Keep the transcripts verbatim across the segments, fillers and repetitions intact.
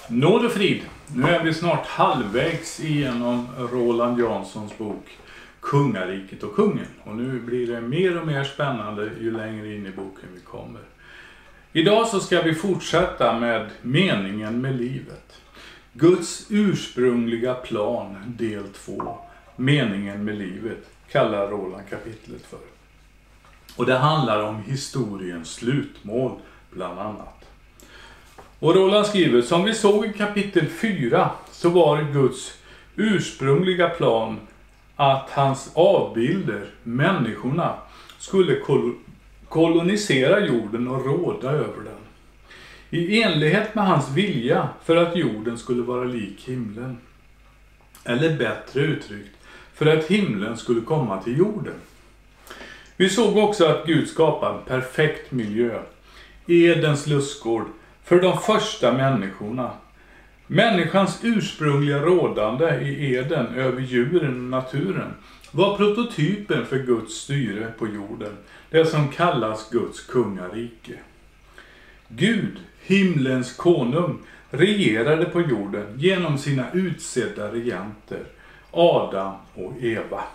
Nåd och frid. Nu är vi snart halvvägs igenom Roland Janssons bok Kungariket och kungen. Och nu blir det mer och mer spännande ju längre in i boken vi kommer. Idag så ska vi fortsätta med meningen med livet. Guds ursprungliga plan del två. Meningen med livet kallar Roland kapitlet för. Och det handlar om historiens slutmål bland annat. Och Roland skriver, som vi såg i kapitel fyra så var Guds ursprungliga plan att hans avbilder, människorna, skulle kol- kolonisera jorden och råda över den. I enlighet med hans vilja för att jorden skulle vara lik himlen. Eller bättre uttryckt, för att himlen skulle komma till jorden. Vi såg också att Gud skapade en perfekt miljö, Edens lustgård, för de första människorna. Människans ursprungliga rådande i Eden över djuren och naturen var prototypen för Guds styre på jorden, det som kallas Guds kungarike. Gud, himlens konung, regerade på jorden genom sina utsedda regenter, Adam och Eva.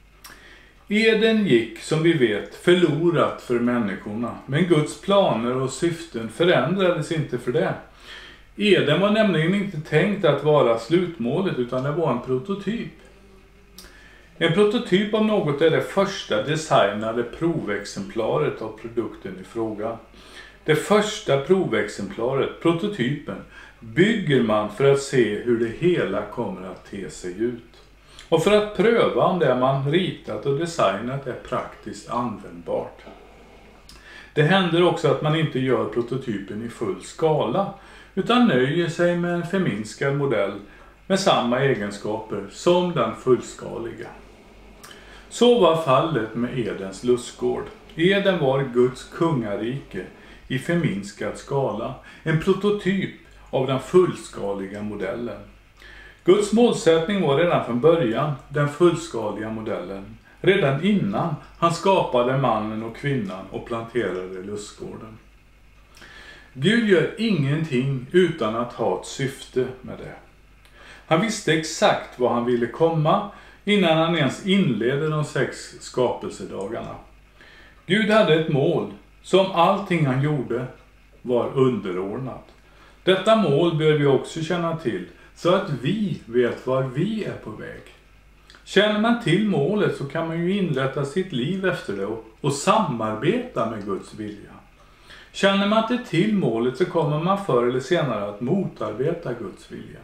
Eden gick, som vi vet, förlorat för människorna, men Guds planer och syften förändrades inte för det. Eden var nämligen inte tänkt att vara slutmålet, utan det var en prototyp. En prototyp av något är det första designade provexemplaret av produkten i fråga. Det första provexemplaret, prototypen, bygger man för att se hur det hela kommer att te sig ut. Och för att pröva om det man ritat och designat är praktiskt användbart. Det händer också att man inte gör prototypen i full skala, utan nöjer sig med en förminskad modell med samma egenskaper som den fullskaliga. Så var fallet med Edens lustgård. Eden var Guds kungarike i förminskad skala, en prototyp av den fullskaliga modellen. Guds målsättning var redan från början den fullskaliga modellen, redan innan han skapade mannen och kvinnan och planterade lustgården. Gud gör ingenting utan att ha ett syfte med det. Han visste exakt vad han ville komma innan han ens inledde de sex skapelsedagarna. Gud hade ett mål som allting han gjorde var underordnat. Detta mål bör vi också känna till, så att vi vet var vi är på väg. Känner man till målet så kan man ju inrätta sitt liv efter det och, och samarbeta med Guds vilja. Känner man inte till målet så kommer man förr eller senare att motarbeta Guds vilja.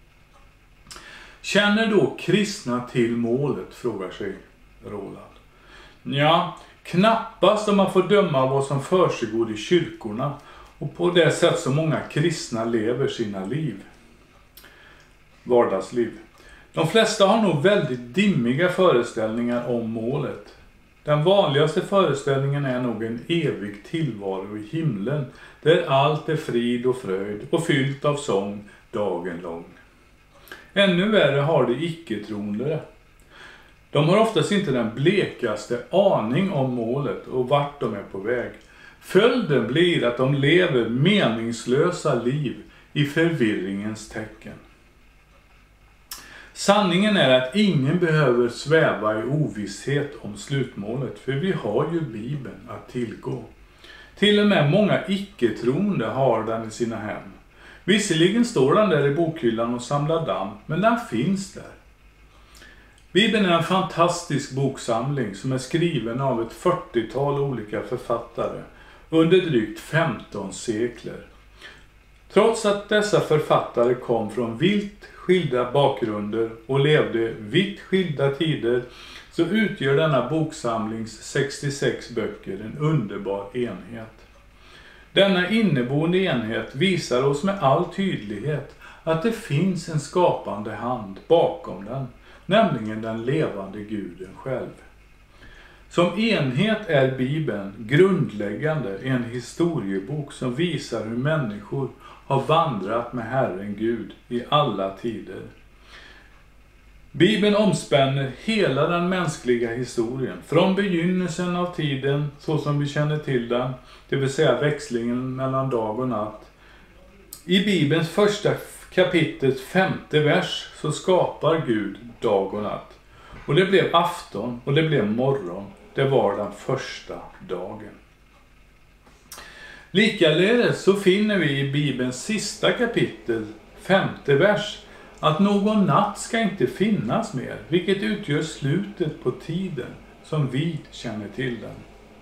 Känner då kristna till målet, frågar sig Roland. Ja, knappast om man får döma vad som försiggår i kyrkorna och på det sätt som många kristna lever sina liv. Vardagsliv. De flesta har nog väldigt dimmiga föreställningar om målet. Den vanligaste föreställningen är nog en evig tillvaro i himlen, där allt är frid och fröjd och fyllt av sång dagen lång. Ännu värre har de icke-troende. De har oftast inte den blekaste aning om målet och vart de är på väg. Följden blir att de lever meningslösa liv i förvirringens tecken. Sanningen är att ingen behöver sväva i ovisshet om slutmålet, för vi har ju Bibeln att tillgå. Till och med många icke-troende har den i sina hem. Visserligen står den där i bokhyllan och samlar damm, men den finns där. Bibeln är en fantastisk boksamling som är skriven av ett fyrtiotal olika författare under drygt femton sekler. Trots att dessa författare kom från vilt skilda bakgrunder och levde vitt skilda tider, så utgör denna boksamlings sextiosex böcker en underbar enhet. Denna inneboende enhet visar oss med all tydlighet att det finns en skapande hand bakom den, nämligen den levande Guden själv. Som enhet är Bibeln grundläggande en historiebok som visar hur människor har vandrat med Herren Gud i alla tider. Bibeln omspänner hela den mänskliga historien, från begynnelsen av tiden så som vi känner till den, det vill säga växlingen mellan dag och natt. I Bibelns första kapitlets femte vers så skapar Gud dag och natt. Och det blev afton och det blev morgon. Det var den första dagen. Likaledes så finner vi i Bibelns sista kapitel, femte vers, att någon natt ska inte finnas mer, vilket utgör slutet på tiden som vi känner till den.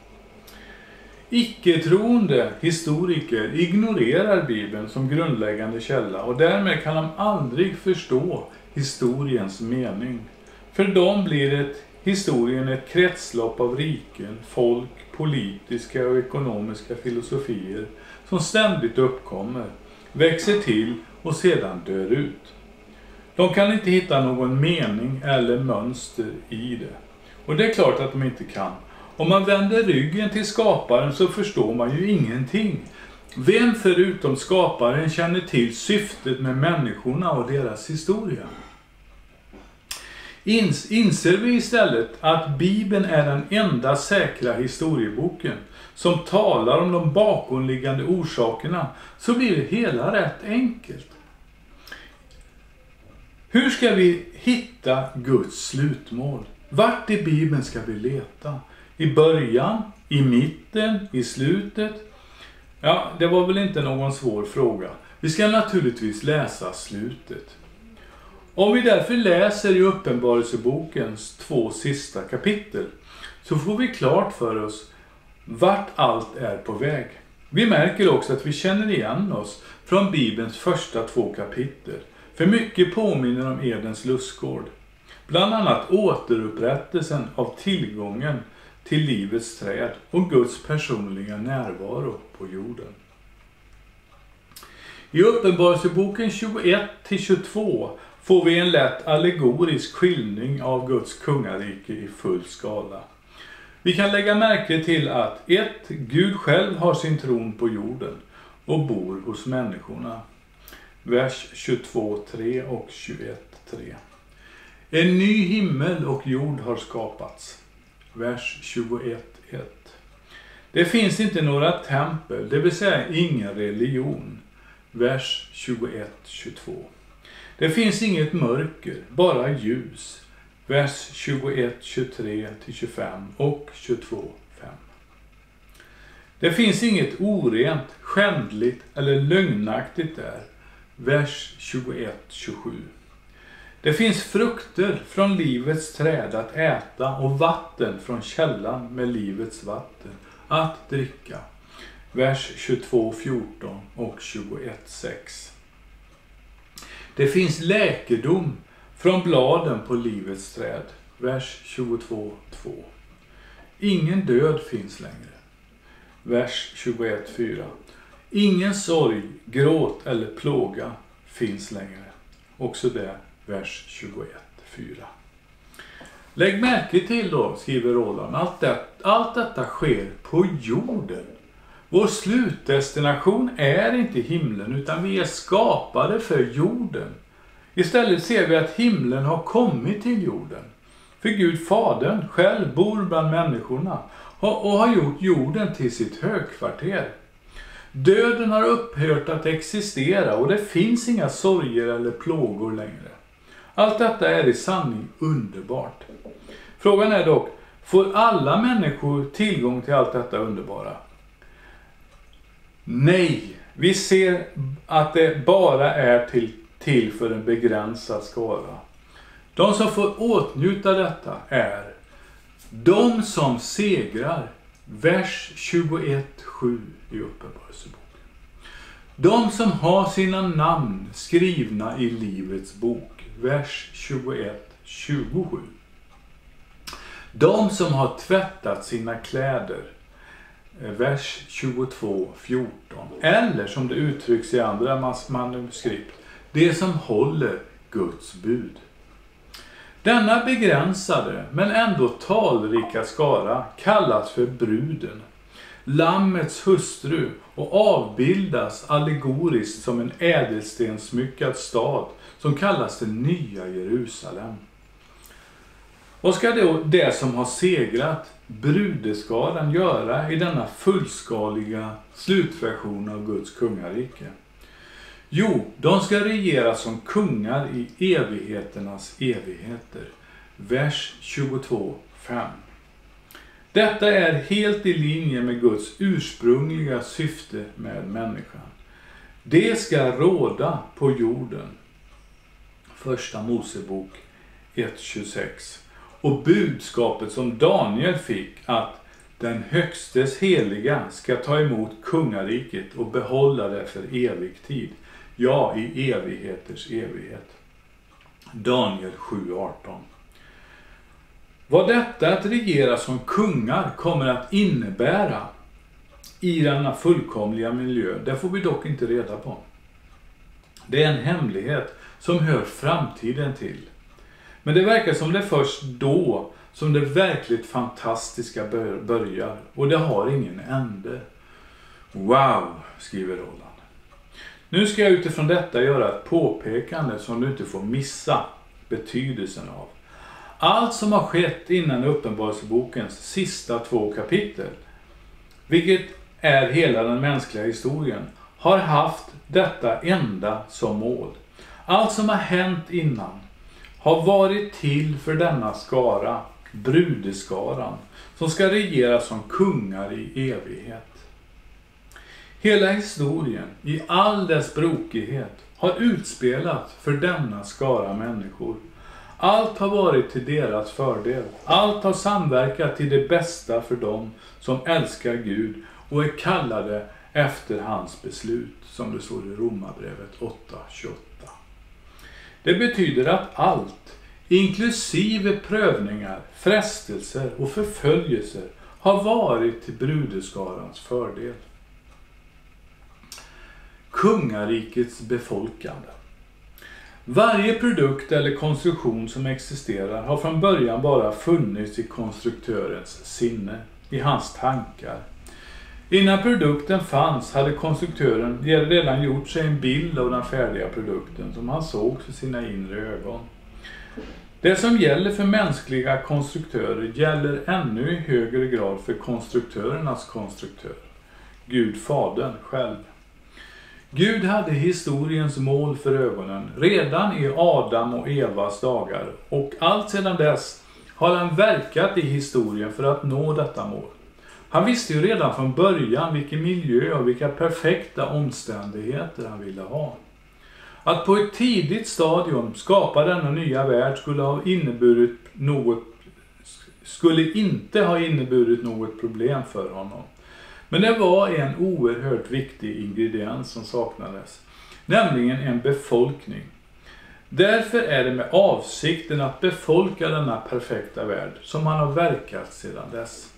Icke-troende historiker ignorerar Bibeln som grundläggande källa och därmed kan de aldrig förstå historiens mening. För dem blir ett, historien ett kretslopp av riken, folk, politiska och ekonomiska filosofier som ständigt uppkommer, växer till och sedan dör ut. De kan inte hitta någon mening eller mönster i det. Och det är klart att de inte kan. Om man vänder ryggen till skaparen så förstår man ju ingenting. Vem förutom skaparen känner till syftet med människorna och deras historia? Ins, inser vi istället att Bibeln är den enda säkra historieboken som talar om de bakomliggande orsakerna, så blir det hela rätt enkelt. Hur ska vi hitta Guds slutmål? Vart i Bibeln ska vi leta? I början, i mitten, i slutet? Ja, det var väl inte någon svår fråga. Vi ska naturligtvis läsa slutet. Om vi därför läser i Uppenbarelsebokens två sista kapitel så får vi klart för oss vart allt är på väg. Vi märker också att vi känner igen oss från Bibelns första två kapitel. För mycket påminner om Edens lustgård. Bland annat återupprättelsen av tillgången till livets träd och Guds personliga närvaro på jorden. I Uppenbarelseboken tjugoett till tjugotvå får vi en lätt allegorisk skildring av Guds kungarike i full skala. Vi kan lägga märke till att ett, Gud själv har sin tron på jorden och bor hos människorna. Vers tjugotvå tre och tjugoett tre. En ny himmel och jord har skapats. Vers tjugoett ett. Det finns inte några tempel, det vill säga ingen religion. Vers tjugoett tjugotvå. Det finns inget mörker, bara ljus. Vers tjugoett tjugotre till tjugofem och tjugotvå fem. Det finns inget orent, skändligt eller lögnaktigt där. Vers tjugoett tjugosju. Det finns frukter från livets träd att äta och vatten från källan med livets vatten att dricka. Vers tjugotvå fjorton och tjugoett sex. Det finns läkedom från bladen på livets träd. Vers tjugotvå två. Ingen död finns längre. Vers tjugoett fyra. Ingen sorg, gråt eller plåga finns längre. Också det, vers tjugoett fyra. Lägg märke till då, skriver Roland, allt, det, allt detta sker på jorden. Vår slutdestination är inte himlen utan vi är skapade för jorden. Istället ser vi att himlen har kommit till jorden. För Gud Fadern själv bor bland människorna och har gjort jorden till sitt högkvarter. Döden har upphört att existera och det finns inga sorger eller plågor längre. Allt detta är i sanning underbart. Frågan är dock, får alla människor tillgång till allt detta underbara? Nej, vi ser att det bara är till, till för en begränsad skara. De som får åtnjuta detta är de som segrar. Vers tjugoett sju i Uppenbarelseboken. De som har sina namn skrivna i livets bok. Vers tjugoett tjugosju. De som har tvättat sina kläder. Vers tjugotvå fjorton. Eller som det uttrycks i andra manuskript. Det som håller Guds bud. Denna begränsade men ändå talrika skara kallas för bruden, lammets hustru, och avbildas allegoriskt som en ädelstensmyckad stad som kallas det nya Jerusalem. Vad ska då det som har segrat, brudeskaran, göra i denna fullskaliga slutversion av Guds kungarike? Jo, de ska regera som kungar i evigheternas evigheter. Vers tjugotvå fem. Detta är helt i linje med Guds ursprungliga syfte med människan. Det ska råda på jorden. Första Mosebok ett tjugosex. Och budskapet som Daniel fick, att den högstes heliga ska ta emot kungariket och behålla det för evig tid. Ja, i evigheters evighet. Daniel sju arton. Vad detta att regera som kungar kommer att innebära i denna fullkomliga miljö, det får vi dock inte reda på. Det är en hemlighet som hör framtiden till. Men det verkar som det är först då som det verkligt fantastiska börjar, och det har ingen ände. Wow, skriver Roland. Nu ska jag utifrån detta göra ett påpekande som du inte får missa betydelsen av. Allt som har skett innan Uppenbarelsebokens sista två kapitel, vilket är hela den mänskliga historien, har haft detta enda som mål. Allt som har hänt innan har varit till för denna skara, brudeskaran, som ska regera som kungar i evighet. Hela historien, i all dess brokighet, har utspelat för denna skara människor. Allt har varit till deras fördel. Allt har samverkat till det bästa för dem som älskar Gud och är kallade efter hans beslut, som det står i Romarbrevet åtta tjugoåtta. Det betyder att allt, inklusive prövningar, frestelser och förföljelser, har varit till brudeskarans fördel. Kungarikets befolkande. Varje produkt eller konstruktion som existerar har från början bara funnits i konstruktörens sinne, i hans tankar. Innan produkten fanns hade konstruktören redan gjort sig en bild av den färdiga produkten som han såg för sina inre ögon. Det som gäller för mänskliga konstruktörer gäller ännu i högre grad för konstruktörernas konstruktör, Gud Fadern själv. Gud hade historiens mål för ögonen redan i Adam och Evas dagar, och allt sedan dess har han verkat i historien för att nå detta mål. Han visste ju redan från början vilken miljö och vilka perfekta omständigheter han ville ha. Att på ett tidigt stadium skapa denna nya värld skulle ha inneburit något, skulle inte ha inneburit något problem för honom. Men det var en oerhört viktig ingrediens som saknades, nämligen en befolkning. Därför är det med avsikten att befolka denna perfekta värld som han har verkat sedan dess.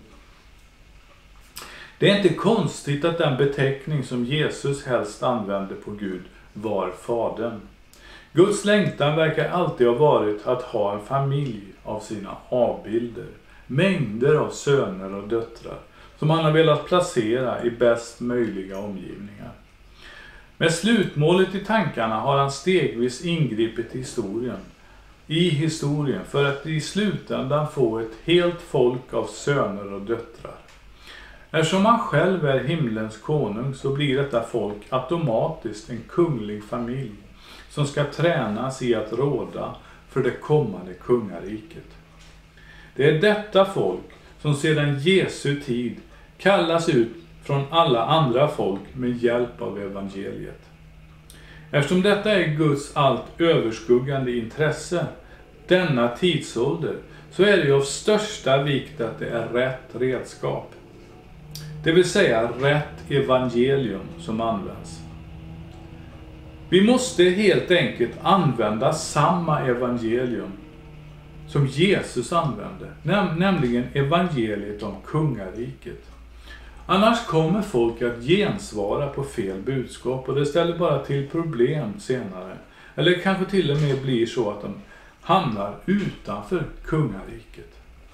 Det är inte konstigt att den beteckning som Jesus helst använde på Gud var Fadern. Guds längtan verkar alltid ha varit att ha en familj av sina avbilder, mängder av söner och döttrar, som han har velat placera i bäst möjliga omgivningar. Med slutmålet i tankarna har han stegvis ingripit i historien, i historien för att i slutändan få ett helt folk av söner och döttrar. Eftersom han själv är himlens konung så blir detta folk automatiskt en kunglig familj som ska tränas i att råda för det kommande kungariket. Det är detta folk som sedan Jesu tid kallas ut från alla andra folk med hjälp av evangeliet. Eftersom detta är Guds allt överskuggande intresse, denna tidsålder, så är det av största vikt att det är rätt redskap. Det vill säga rätt evangelium som används. Vi måste helt enkelt använda samma evangelium som Jesus använde, näm- nämligen evangeliet om kungariket. Annars kommer folk att gensvara på fel budskap och det ställer bara till problem senare. Eller kanske till och med blir så att de hamnar utanför kungariket.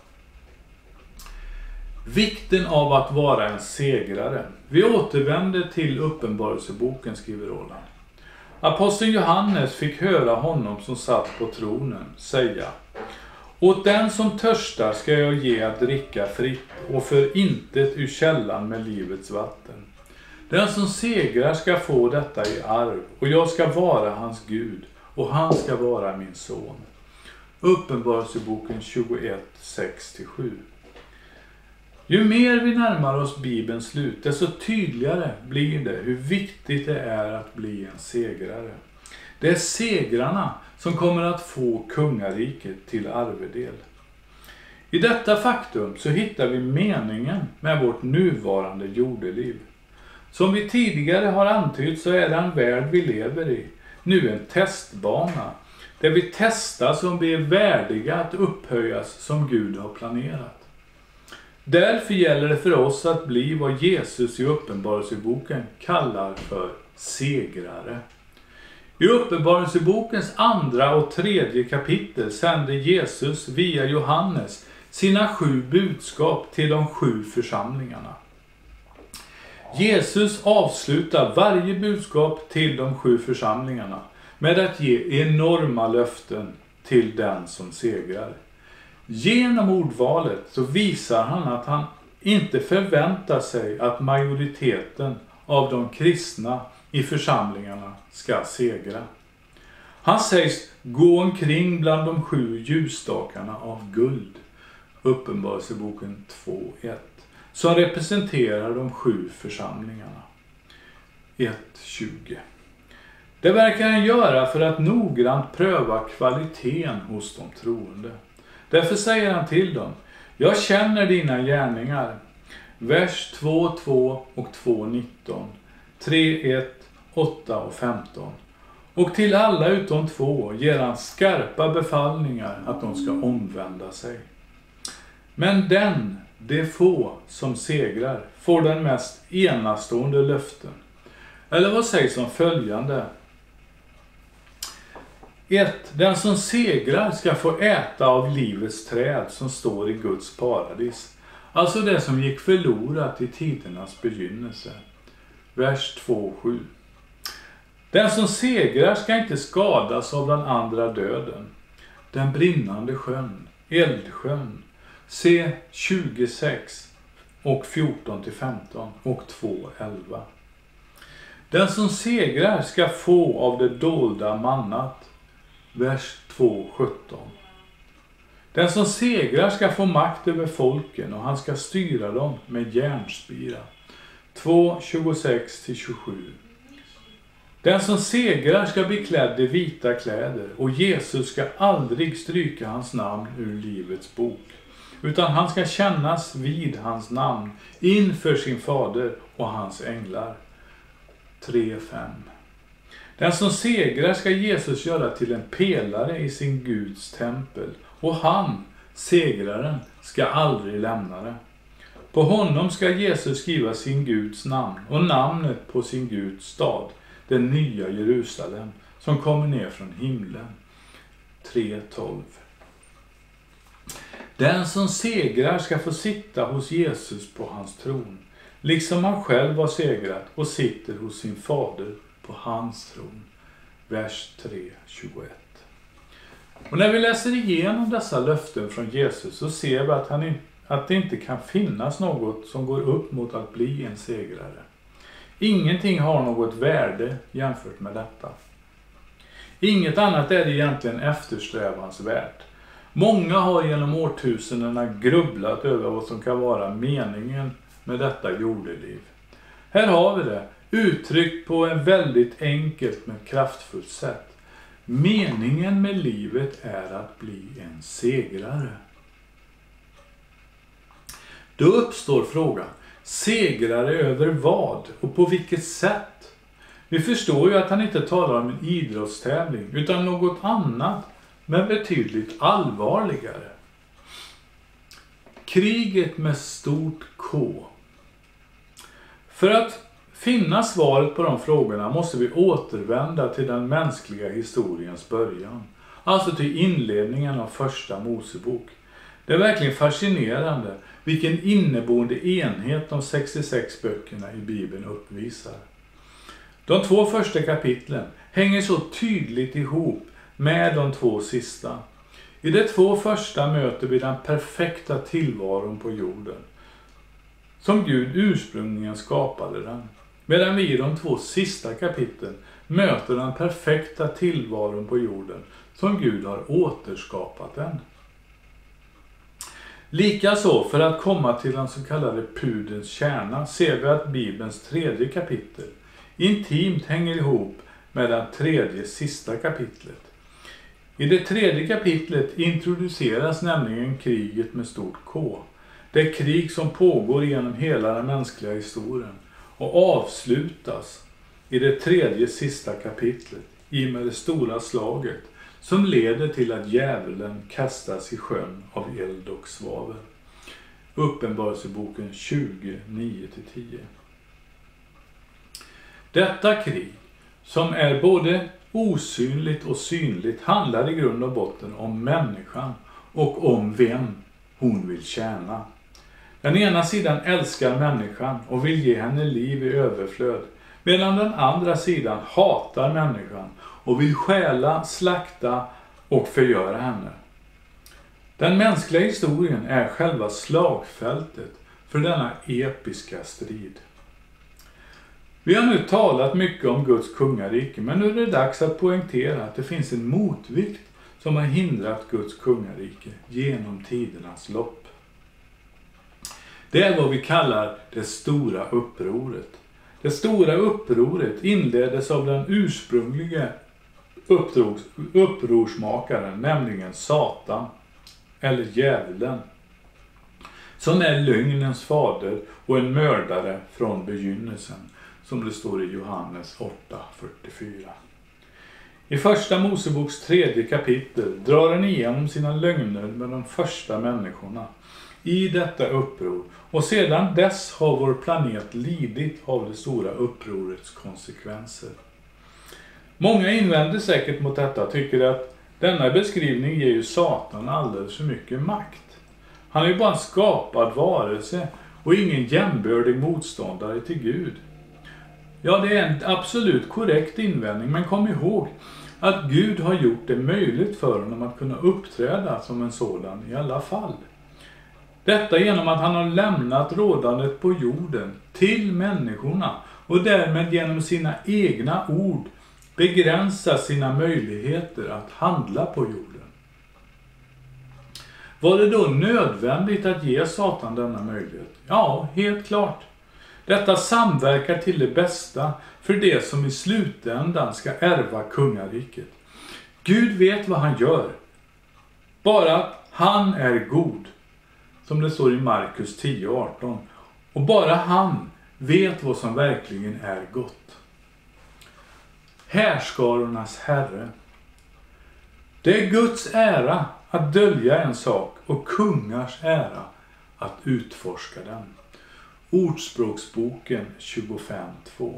Vikten av att vara en segrare. Vi återvänder till Uppenbarelseboken, skriver Roland. Aposteln Johannes fick höra honom som satt på tronen säga: åt den som törstar ska jag ge att dricka fritt och för intet ur källan med livets vatten. Den som segrar ska få detta i arv, och jag ska vara hans Gud, och han ska vara min son. Uppenbarelseboken tjugoett, sex till sju. Ju mer vi närmar oss Bibelns slut, desto tydligare blir det hur viktigt det är att bli en segrare. Det är segrarna som kommer att få kungariket till arvedel. I detta faktum så hittar vi meningen med vårt nuvarande jordeliv. Som vi tidigare har antytt så är den värld vi lever i nu en testbana, där vi testas om vi är värdiga att upphöjas som Gud har planerat. Därför gäller det för oss att bli vad Jesus i Uppenbarelseboken kallar för segrare. I Uppenbarelsebokens andra och tredje kapitel sände Jesus via Johannes sina sju budskap till de sju församlingarna. Jesus avslutar varje budskap till de sju församlingarna med att ge enorma löften till den som segrar. Genom ordvalet så visar han att han inte förväntar sig att majoriteten av de kristna i församlingarna ska segra. Han sägs gå omkring bland de sju ljusstakarna av guld. Uppenbarelseboken två ett. Som representerar de sju församlingarna. ett tjugo. Det verkar han göra för att noggrant pröva kvaliteten hos de troende. Därför säger han till dem: jag känner dina gärningar. Vers två två och två nitton. tre ett, åtta och femton. Och till alla utom två ger han skarpa befallningar att de ska omvända sig. Men den, de få som segrar, får den mest enastående löften. Eller vad sägs om följande? ett. Den som segrar ska få äta av livets träd som står i Guds paradis. Alltså det som gick förlorat i tidernas begynnelse. Vers två sju. Den som segrar ska inte skadas av den andra döden. Den brinnande sjön, eldsjön. Se tjugosex och fjorton till femton och två elva. Den som segrar ska få av det dolda mannat. Vers två sjutton. Den som segrar ska få makt över folken och han ska styra dem med järnspira. två tjugosex till tjugosju. Den som segrar ska bli klädd i vita kläder och Jesus ska aldrig stryka hans namn ur livets bok. Utan han ska kännas vid hans namn inför sin fader och hans änglar. tre fem. Den som segrar ska Jesus göra till en pelare i sin Guds tempel. Och han, segraren, ska aldrig lämna det. På honom ska Jesus skriva sin Guds namn och namnet på sin Guds stad, den nya Jerusalem, som kommer ner från himlen. tre tolv. Den som segrar ska få sitta hos Jesus på hans tron, liksom han själv har segrat och sitter hos sin fader på hans tron. Vers tre tjugoett. Och när vi läser igenom dessa löften från Jesus så ser vi att, han, att det inte kan finnas något som går upp mot att bli en segrare. Ingenting har något värde jämfört med detta. Inget annat är egentligen eftersträvansvärt. Många har genom årtusendena grubblat över vad som kan vara meningen med detta jordeliv. Här har vi det, uttryckt på en väldigt enkelt men kraftfullt sätt. Meningen med livet är att bli en segrare. Då uppstår frågan, segrare över vad och på vilket sätt? Vi förstår ju att han inte talar om en idrottstävling utan något annat, men betydligt allvarligare. Kriget med stort K. För att finna svaret på de frågorna måste vi återvända till den mänskliga historiens början. Alltså till inledningen av första Mosebok. Det är verkligen fascinerande vilken inneboende enhet de sextiosex böckerna i Bibeln uppvisar. De två första kapitlen hänger så tydligt ihop med de två sista. I de två första möter vi den perfekta tillvaron på jorden, som Gud ursprungligen skapade den. Medan vi i de två sista kapitlen möter den perfekta tillvaron på jorden som Gud har återskapat den. Likaså, för att komma till den så kallade pudelns kärna, ser vi att Bibelns tredje kapitel intimt hänger ihop med det tredje sista kapitlet. I det tredje kapitlet introduceras nämligen kriget med stort K. Det krig som pågår genom hela den mänskliga historien och avslutas i det tredje sista kapitlet i med det stora slaget som leder till att djävulen kastas i sjön av eld och svavel. Uppenbarelseboken tjugo, nio till tio. Detta krig, som är både osynligt och synligt, handlar i grund och botten om människan och om vem hon vill tjäna. Den ena sidan älskar människan och vill ge henne liv i överflöd, medan den andra sidan hatar människan och vill stjäla, slakta och förgöra henne. Den mänskliga historien är själva slagfältet för denna episka strid. Vi har nu talat mycket om Guds kungarike, men nu är det dags att poängtera att det finns en motvikt som har hindrat Guds kungarike genom tidernas lopp. Det är vad vi kallar det stora upproret. Det stora upproret inleddes av den ursprungliga upprors, upprorsmakaren, nämligen Satan eller djävulen, som är lögnens fader och en mördare från begynnelsen, som det står i Johannes åtta fyrtiofyra. I första Moseboks tredje kapitel drar han igenom sina lögner med de första människorna i detta uppror, och sedan dess har vår planet lidit av det stora upprorets konsekvenser. Många invänder säkert mot detta och tycker att denna beskrivning ger ju Satan alldeles för mycket makt. Han är ju bara en skapad varelse och ingen jämbördig motståndare till Gud. Ja, det är en absolut korrekt invändning, men kom ihåg att Gud har gjort det möjligt för honom att kunna uppträda som en sådan i alla fall. Detta genom att han har lämnat rådandet på jorden till människorna och därmed genom sina egna ord begränsa sina möjligheter att handla på jorden. Var det då nödvändigt att ge Satan denna möjlighet? Ja, helt klart. Detta samverkar till det bästa för det som i slutändan ska ärva kungariket. Gud vet vad han gör. Bara att han är god, som det står i Markus tio arton. Och bara han vet vad som verkligen är gott. Härskarornas herre. Det är Guds ära att dölja en sak och kungars ära att utforska den. Ordspråksboken tjugofem två.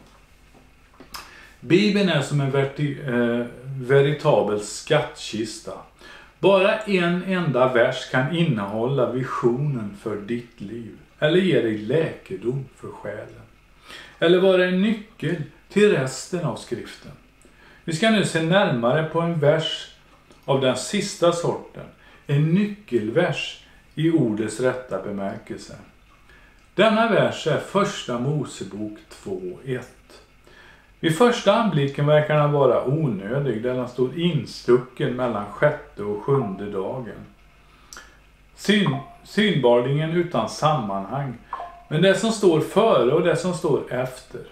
Bibeln är som en verti, eh, veritabel skattkista. Bara en enda vers kan innehålla visionen för ditt liv, eller ge dig läkedom för själen, eller vara en nyckel till resten av skriften. Vi ska nu se närmare på en vers av den sista sorten, en nyckelvers i ordets rätta bemärkelse. Denna vers är första Mosebok två ett. Vid första anblicken verkar den vara onödig, där den står instucken mellan sjätte och sjunde dagen. Syn, synbarligen utan sammanhang, men det som står före och det som står efter.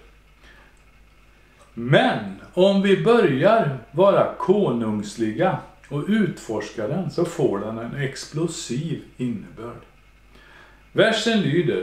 Men om vi börjar vara konungsliga och utforska den, så får den en explosiv innebörd. Versen lyder: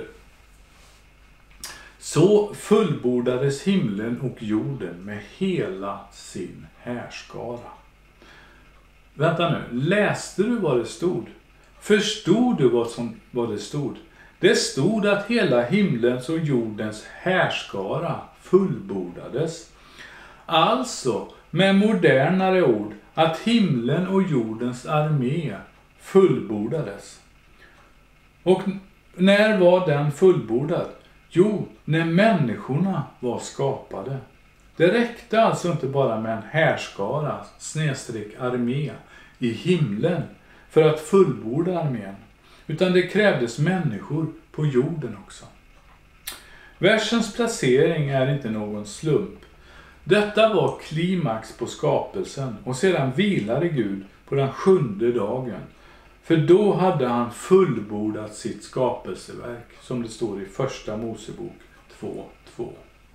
så fullbordades himlen och jorden med hela sin härskara. Vänta nu, läste du vad det stod? Förstod du vad, som, vad det stod? Det stod att hela himlens och jordens härskara fullbordades. Alltså, med modernare ord, att himlen och jordens armé fullbordades. Och när var den fullbordad? Jo, när människorna var skapade. Det räckte alltså inte bara med en härskara, snedstreck armé, i himlen för att fullborda armén, utan det krävdes människor på jorden också. Versens placering är inte någon slump. Detta var klimax på skapelsen och sedan vilade Gud på den sjunde dagen. För då hade han fullbordat sitt skapelseverk, som det står i första Mosebok två två.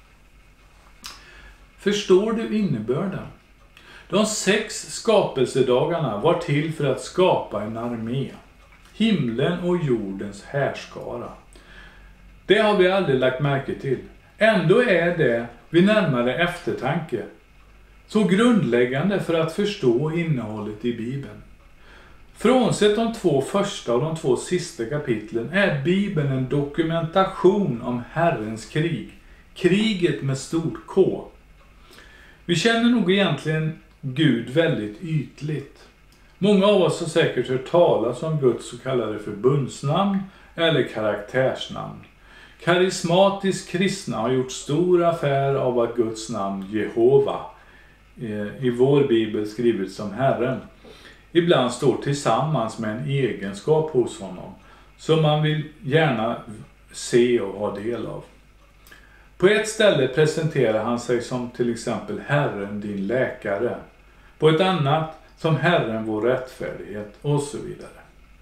Förstår du innebörden? De sex skapelsedagarna var till för att skapa en armé. Himlen och jordens härskara. Det har vi aldrig lagt märke till. Ändå är det vid närmare eftertanke så grundläggande för att förstå innehållet i Bibeln. Frånsett de två första och de två sista kapitlen är Bibeln en dokumentation om Herrens krig. Kriget med stort K. Vi känner nog egentligen Gud väldigt ytligt. Många av oss har säkert hört talas om Guds så kallade förbundsnamn eller karaktärsnamn. Karismatisk kristna har gjort stor affär av att Guds namn Jehova i vår bibel skrivits som Herren ibland står tillsammans med en egenskap hos honom som man vill gärna se och ha del av. På ett ställe presenterar han sig som till exempel Herren din läkare, på ett annat som Herren vår rättfärdighet och så vidare.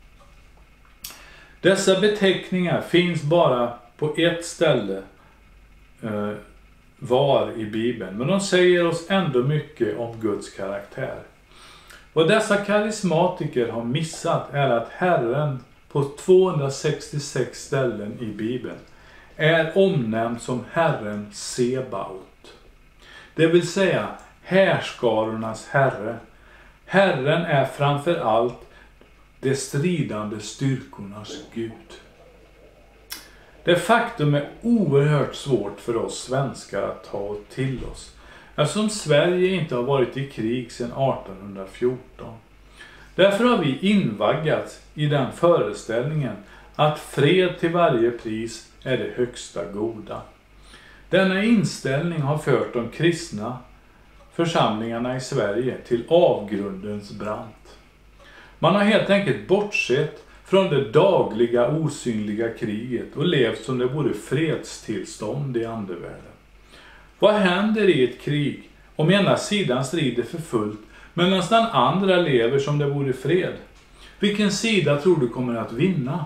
Dessa beteckningar finns bara på ett ställe eh, var i Bibeln, men de säger oss ändå mycket om Guds karaktär. Vad dessa karismatiker har missat är att Herren på tvåhundrasextiosex ställen i Bibeln är omnämnd som Herren Sebaot. Det vill säga härskarornas Herre. Herren är framför allt de stridande styrkornas Gud. Det faktum är oerhört svårt för oss svenskar att ta till oss, eftersom Sverige inte har varit i krig sedan arton fjorton. Därför har vi invaggats i den föreställningen att fred till varje pris är det högsta goda. Denna inställning har fört de kristna församlingarna i Sverige till avgrundens brant. Man har helt enkelt bortsett från det dagliga osynliga kriget och levt som det vore fredstillstånd i andevärlden. Vad händer i ett krig om ena sidan strider för fullt medan den andra lever som det vore fred? Vilken sida tror du kommer att vinna?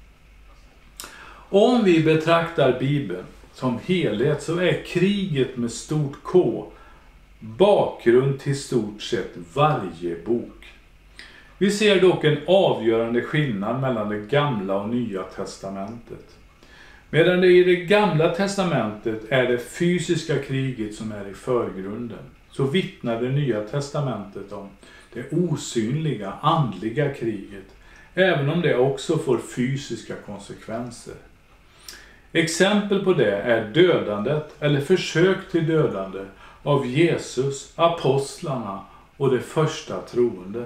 Om vi betraktar Bibeln som helhet så är kriget med stort K bakgrund till stort sett varje bok. Vi ser dock en avgörande skillnad mellan det gamla och nya testamentet. Medan det i det gamla testamentet är det fysiska kriget som är i förgrunden, så vittnar det nya testamentet om det osynliga, andliga kriget, även om det också får fysiska konsekvenser. Exempel på det är dödandet eller försök till dödande av Jesus, apostlarna och de första troende.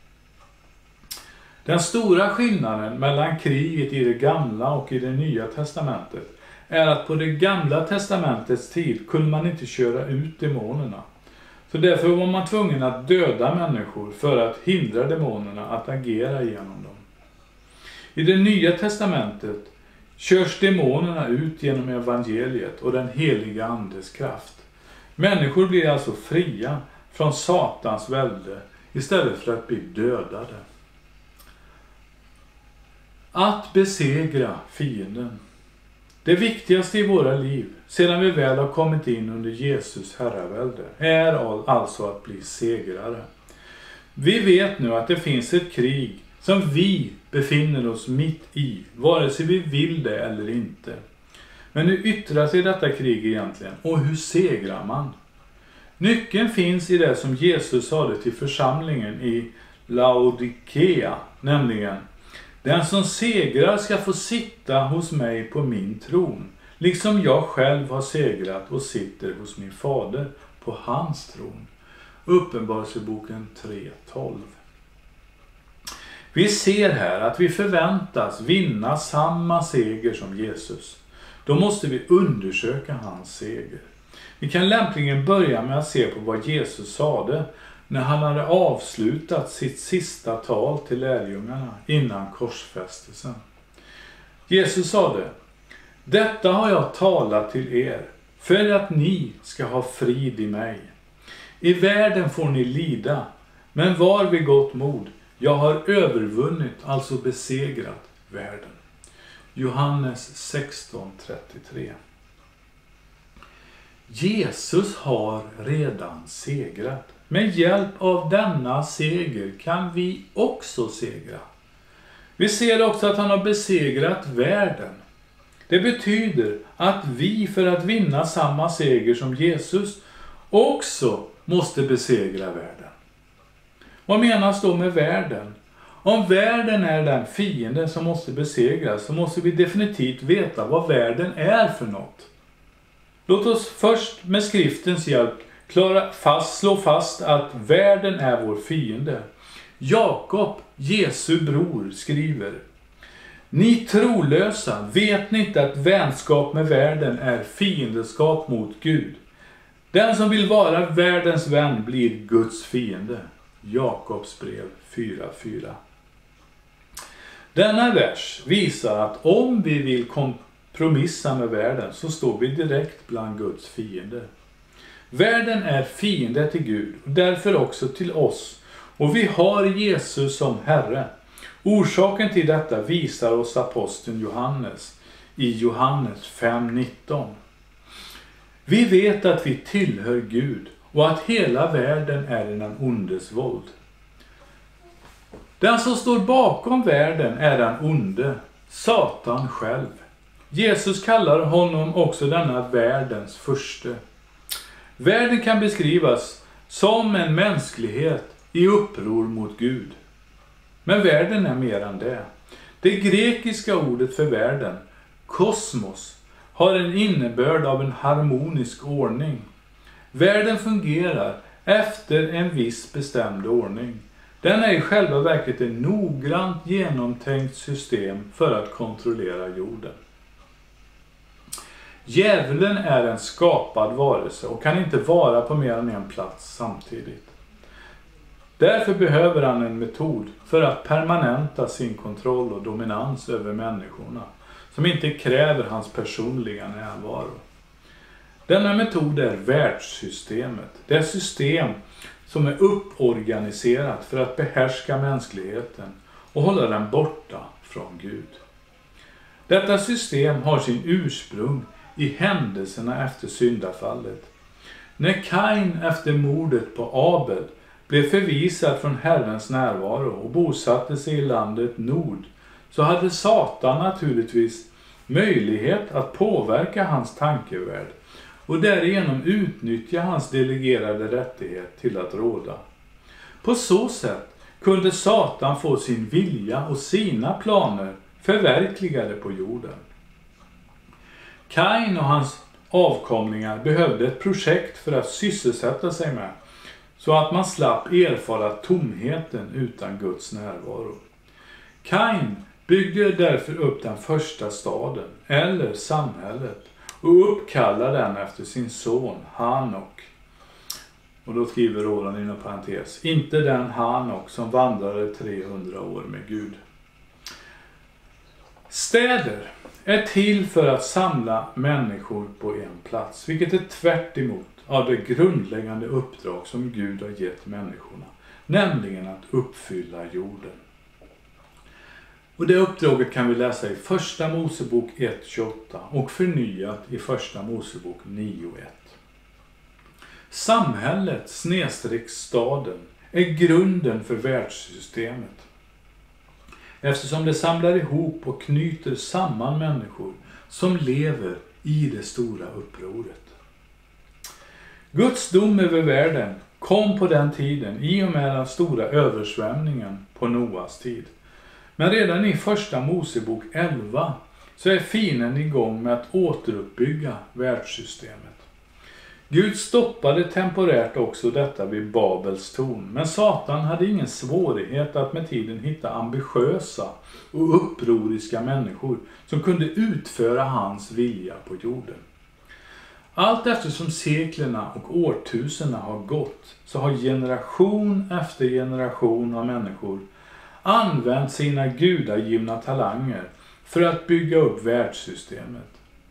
Den stora skillnaden mellan kriget i det gamla och i det nya testamentet är att på det gamla testamentets tid kunde man inte köra ut demonerna. Så därför var man tvungen att döda människor för att hindra demonerna att agera genom dem. I det nya testamentet körs demonerna ut genom evangeliet och den heliga andes kraft. Människor blir alltså fria från Satans välde istället för att bli dödade. Att besegra fienden. Det viktigaste i våra liv, sedan vi väl har kommit in under Jesus herravälde, är alltså att bli segrare. Vi vet nu att det finns ett krig som vi befinner oss mitt i, vare sig vi vill det eller inte. Men hur yttrar sig detta krig egentligen och hur segrar man? Nyckeln finns i det som Jesus sade till församlingen i Laodikea, nämligen: den som segrar ska få sitta hos mig på min tron, liksom jag själv har segrat och sitter hos min fader på hans tron. Uppenbarelseboken tre tolv. Vi ser här att vi förväntas vinna samma seger som Jesus. Då måste vi undersöka hans seger. Vi kan lämpligen börja med att se på vad Jesus sade när han hade avslutat sitt sista tal till lärjungarna innan korsfästelsen. Jesus sade: Detta har jag talat till er, för att ni ska ha frid i mig. I världen får ni lida, men var vid gott mod. Jag har övervunnit, alltså besegrat världen. Johannes sexton trettiotre. Jesus har redan segrat. Med hjälp av denna seger kan vi också segra. Vi ser också att han har besegrat världen. Det betyder att vi, för att vinna samma seger som Jesus, också måste besegra världen. Vad menas då med världen? Om världen är den fiende som måste besegras, så måste vi definitivt veta vad världen är för något. Låt oss först med skriftens hjälp klara fast, slå fast att världen är vår fiende. Jakob, Jesu bror, skriver: Ni trolösa, vet ni inte att vänskap med världen är fiendeskap mot Gud? Den som vill vara världens vän blir Guds fiende. Jakobs brev fyra fyra. Denna vers visar att om vi vill kompromissa med världen, så står vi direkt bland Guds fiender. Världen är fiende till Gud och därför också till oss, och vi har Jesus som Herre. Orsaken till detta visar oss aposteln Johannes i Johannes fem nitton. Vi vet att vi tillhör Gud och att hela världen är i den ondes våld. Den som står bakom världen är den onde, Satan själv. Jesus kallar honom också denna världens furste. Världen kan beskrivas som en mänsklighet i uppror mot Gud. Men världen är mer än det. Det grekiska ordet för världen, kosmos, har en innebörd av en harmonisk ordning. Världen fungerar efter en viss bestämd ordning. Den är i själva verket ett noggrant genomtänkt system för att kontrollera jorden. Djävulen är en skapad varelse och kan inte vara på mer än en plats samtidigt. Därför behöver han en metod för att permanenta sin kontroll och dominans över människorna, som inte kräver hans personliga närvaro. Denna metod är världssystemet. Det är system som är upporganiserat för att behärska mänskligheten och hålla den borta från Gud. Detta system har sin ursprung i händelserna efter syndafallet. När Kain efter mordet på Abel blev förvisad från Herrens närvaro och bosatte sig i landet Nord, så hade Satan naturligtvis möjlighet att påverka hans tankevärld och därigenom utnyttja hans delegerade rättighet till att råda. På så sätt kunde Satan få sin vilja och sina planer förverkligade på jorden. Kain och hans avkomlingar behövde ett projekt för att sysselsätta sig med, så att man slapp erfara tomheten utan Guds närvaro. Kain byggde därför upp den första staden, eller samhället, och uppkallade den efter sin son Hanok. Och då skriver Roland inom parentes: inte den Hanok som vandrade trehundra år med Gud. Städer är till för att samla människor på en plats, vilket är tvärt emot av det grundläggande uppdrag som Gud har gett människorna, nämligen att uppfylla jorden. Och det uppdraget kan vi läsa i första Mosebok ett tjugoåtta och förnyat i första Mosebok nio ett. Samhället snedstreck staden är grunden för världssystemet, eftersom det samlar ihop och knyter samman människor som lever i det stora upproret. Guds dom över världen kom på den tiden i och med den stora översvämningen på Noas tid. Men redan i första Mosebok elva så är fienden igång med att återuppbygga världssystemet. Gud stoppade temporärt också detta vid Babels torn, men Satan hade ingen svårighet att med tiden hitta ambitiösa och upproriska människor som kunde utföra hans vilja på jorden. Allt eftersom seklerna och årtuserna har gått, så har generation efter generation av människor använt sina gudagivna talanger för att bygga upp världssystemet.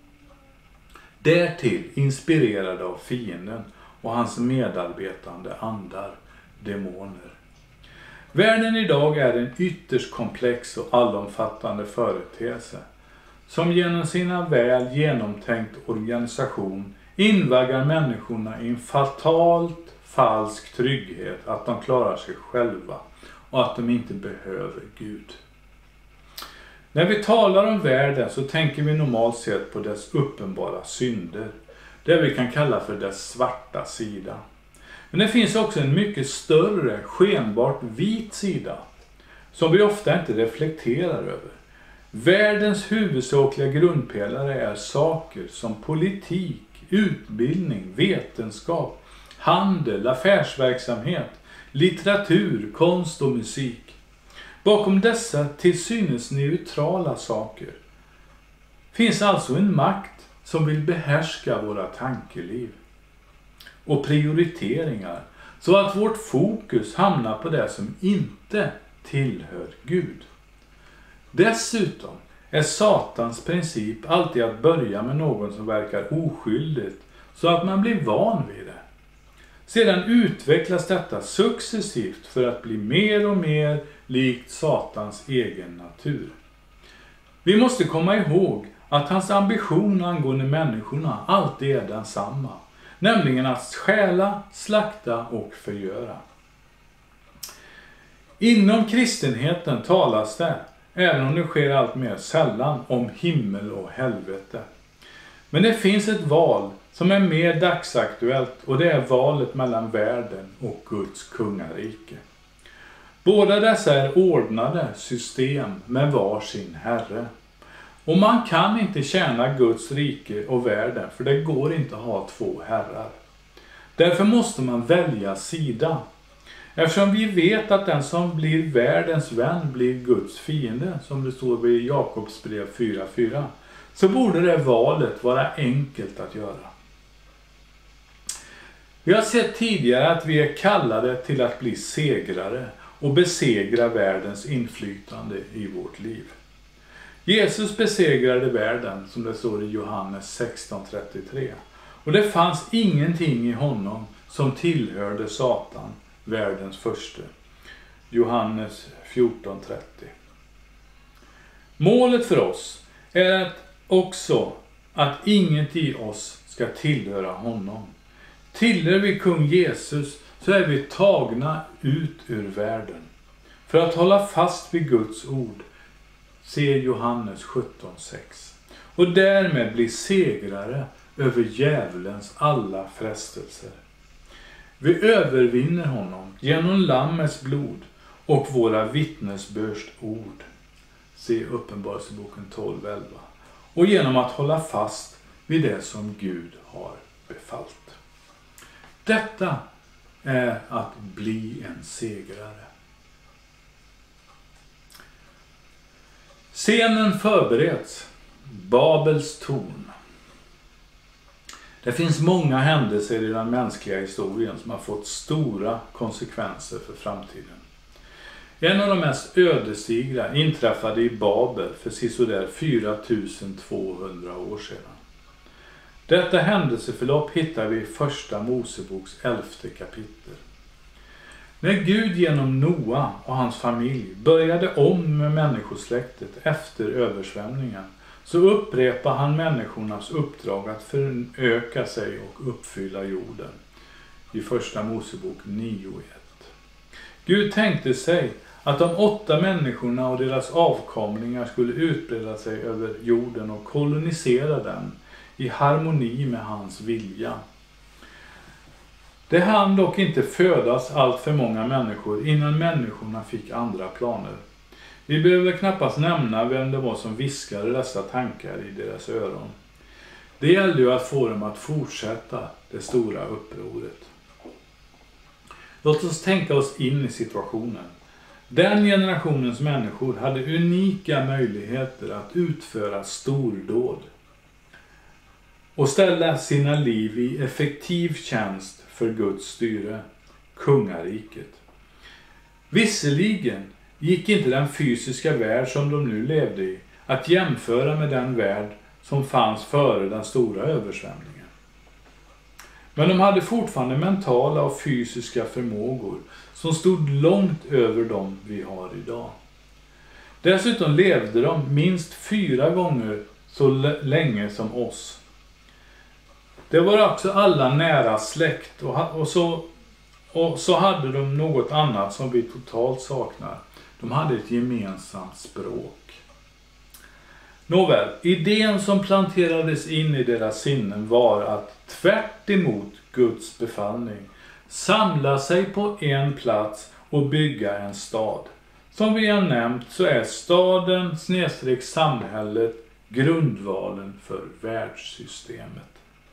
Därtill inspirerade av fienden och hans medarbetande andar, demoner. Världen idag är en ytterst komplex och allomfattande företeelse som genom sina väl genomtänkt organisation invaggar människorna i en fatalt falsk trygghet att de klarar sig själva och att de inte behöver Gud. När vi talar om världen så tänker vi normalt sett på dess uppenbara synder, det vi kan kalla för dess svarta sida. Men det finns också en mycket större, skenbart vit sida som vi ofta inte reflekterar över. Världens huvudsakliga grundpelare är saker som politik, utbildning, vetenskap, handel, affärsverksamhet, litteratur, konst och musik. Bakom dessa till synes neutrala saker finns alltså en makt som vill behärska våra tankeliv och prioriteringar så att vårt fokus hamnar på det som inte tillhör Gud. Dessutom är Satans princip alltid att börja med någon som verkar oskyldigt så att man blir van vid det. Sedan utvecklas detta successivt för att bli mer och mer likt Satans egen natur. Vi måste komma ihåg att hans ambition angående människorna alltid är densamma, nämligen att stjäla, slakta och förgöra. Inom kristenheten talas det, även om det sker allt mer sällan, om himmel och helvete. Men det finns ett val som är mer dagsaktuellt och det är valet mellan världen och Guds kungarike. Båda dessa är ordnade system med var sin herre. Och man kan inte tjäna Guds rike och världen, för det går inte att ha två herrar. Därför måste man välja sida. Eftersom vi vet att den som blir världens vän blir Guds fiende, som det står i Jakobs brev fyra fyra, så borde det valet vara enkelt att göra. Vi har sett tidigare att vi är kallade till att bli segrare och besegra världens inflytande i vårt liv. Jesus besegrade världen, som det står i Johannes sexton trettiotre. Och det fanns ingenting i honom som tillhörde Satan, världens första. Johannes fjorton trettio. Målet för oss är att också att inget i oss ska tillhöra honom. Tillhör vi kung Jesus så är vi tagna ut ur världen. För att hålla fast vid Guds ord, se Johannes sjutton sex. Och därmed bli segrare över djävulens alla frestelser. Vi övervinner honom genom lammets blod och våra vittnesbörds ord. Se Uppenbarelseboken tolv elva. Och genom att hålla fast vid det som Gud har befallt. Detta är att bli en segrare. Scenen förbereds. Babels torn. Det finns många händelser i den mänskliga historien som har fått stora konsekvenser för framtiden. En av de mest ödesdigra inträffade i Babel för sisådär fyra tusen tvåhundra år sedan. Detta händelseförlopp hittar vi i första Moseboks elfte kapitel. När Gud genom Noa och hans familj började om med människosläktet efter översvämningen, så upprepar han människornas uppdrag att föröka sig och uppfylla jorden. I första Mosebok nio ett. Gud tänkte sig att de åtta människorna och deras avkomlingar skulle utbreda sig över jorden och kolonisera den i harmoni med hans vilja. Det hann dock inte födas allt för många människor innan människorna fick andra planer. Vi behöver knappast nämna vem det var som viskade dessa tankar i deras öron. Det gällde ju att få dem att fortsätta det stora upproret. Låt oss tänka oss in i situationen. Den generationens människor hade unika möjligheter att utföra stordåd och ställa sina liv i effektiv tjänst för Guds styre, kungariket. Visserligen gick inte den fysiska värld som de nu levde i att jämföra med den värld som fanns före den stora översvämningen. Men de hade fortfarande mentala och fysiska förmågor som stod långt över dem vi har idag. Dessutom levde de minst fyra gånger så länge som oss. Det var också alla nära släkt och, och, så, och så hade de något annat som vi totalt saknar. De hade ett gemensamt språk. Nåväl, idén som planterades in i deras sinnen var att tvärt emot Guds befallning samla sig på en plats och bygga en stad. Som vi har nämnt så är staden snedstreck samhället grundvalen för världssystemet.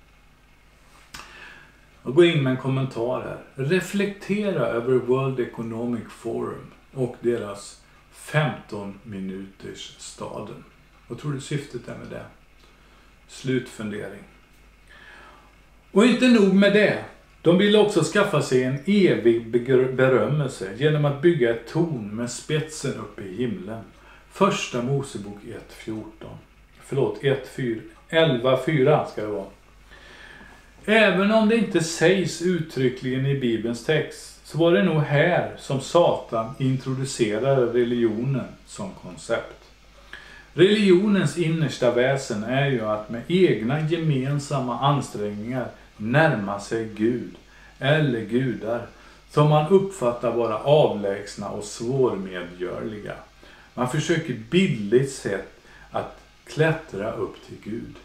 Jag går in med en kommentar här. Reflektera över World Economic Forum och deras femton minuters staden. Vad tror du syftet är med det? Slutfundering. Och inte nog med det. De ville också skaffa sig en evig berömmelse genom att bygga ett torn med spetsen uppe i himlen. Första Mosebok ett fjorton. Förlåt, elva fyra ska det vara. Även om det inte sägs uttryckligen i Bibelns text så var det nog här som Satan introducerade religionen som koncept. Religionens innersta väsen är ju att med egna gemensamma ansträngningar närma sig Gud eller gudar som man uppfattar vara avlägsna och svårmedgörliga. Man försöker bildligt sett att klättra upp till Gud.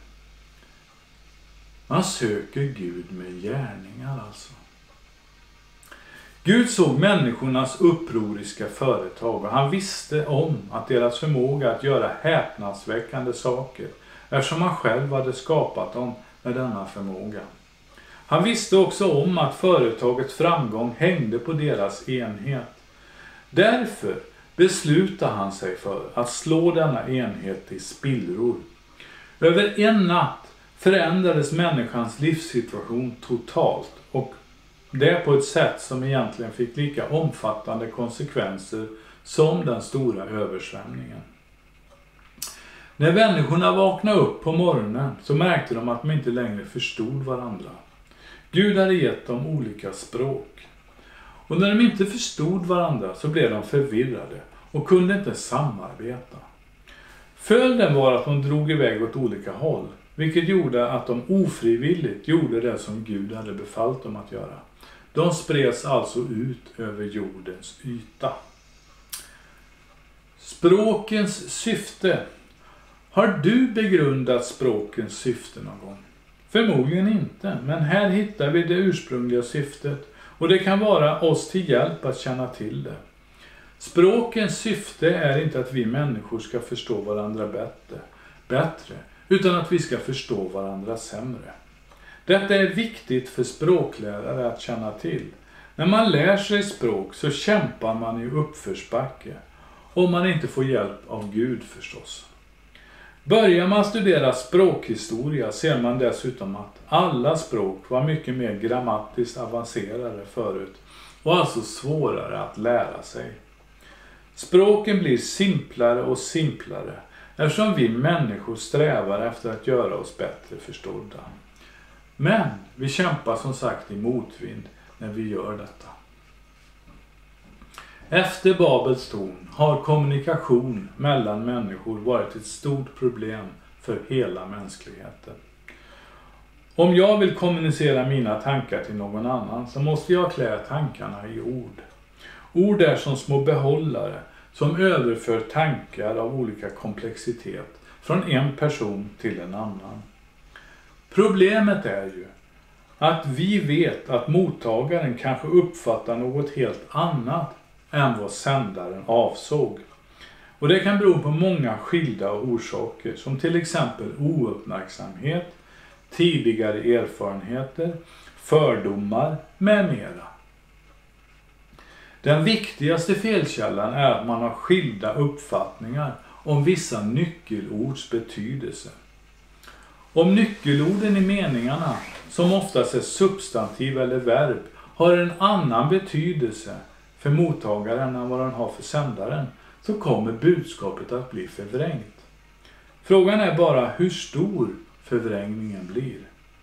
Man söker Gud med gärningar alltså. Gud såg människornas upproriska företag och han visste om att deras förmåga att göra häpnadsväckande saker eftersom han själv hade skapat dem med denna förmåga. Han visste också om att företagets framgång hängde på deras enhet. Därför beslutade han sig för att slå denna enhet i spillror. Över en natt förändrades människans livssituation totalt och det på ett sätt som egentligen fick lika omfattande konsekvenser som den stora översvämningen. När människorna vaknade upp på morgonen så märkte de att de inte längre förstod varandra. Gud hade gett dem olika språk. Och när de inte förstod varandra så blev de förvirrade och kunde inte samarbeta. Följden var att de drog iväg åt olika håll, vilket gjorde att de ofrivilligt gjorde det som Gud hade befallt dem att göra. De spreds alltså ut över jordens yta. Språkens syfte. Har du begrundat språkens syfte någon gång? Förmodligen inte, men här hittar vi det ursprungliga syftet och det kan vara oss till hjälp att känna till det. Språkens syfte är inte att vi människor ska förstå varandra bättre, bättre utan att vi ska förstå varandra sämre. Detta är viktigt för språklärare att känna till. När man lär sig språk så kämpar man i uppförsbacke. Om man inte får hjälp av Gud förstås. Börjar man studera språkhistoria ser man dessutom att alla språk var mycket mer grammatiskt avancerade förut. Och alltså svårare att lära sig. Språken blir simplare och simplare eftersom vi människor strävar efter att göra oss bättre förstådda. Men vi kämpar som sagt i motvind när vi gör detta. Efter Babels torn har kommunikation mellan människor varit ett stort problem för hela mänskligheten. Om jag vill kommunicera mina tankar till någon annan så måste jag klä tankarna i ord. Ord är som små behållare som överför tankar av olika komplexitet från en person till en annan. Problemet är ju att vi vet att mottagaren kanske uppfattar något helt annat än vad sändaren avsåg. Och det kan bero på många skilda orsaker som till exempel ouppmärksamhet, tidigare erfarenheter, fördomar med mera. Den viktigaste felkällan är att man har skilda uppfattningar om vissa nyckelords betydelse. Om nyckelorden i meningarna, som oftast är substantiv eller verb, har en annan betydelse för mottagaren än vad den har för sändaren, så kommer budskapet att bli förvrängt. Frågan är bara hur stor förvrängningen blir.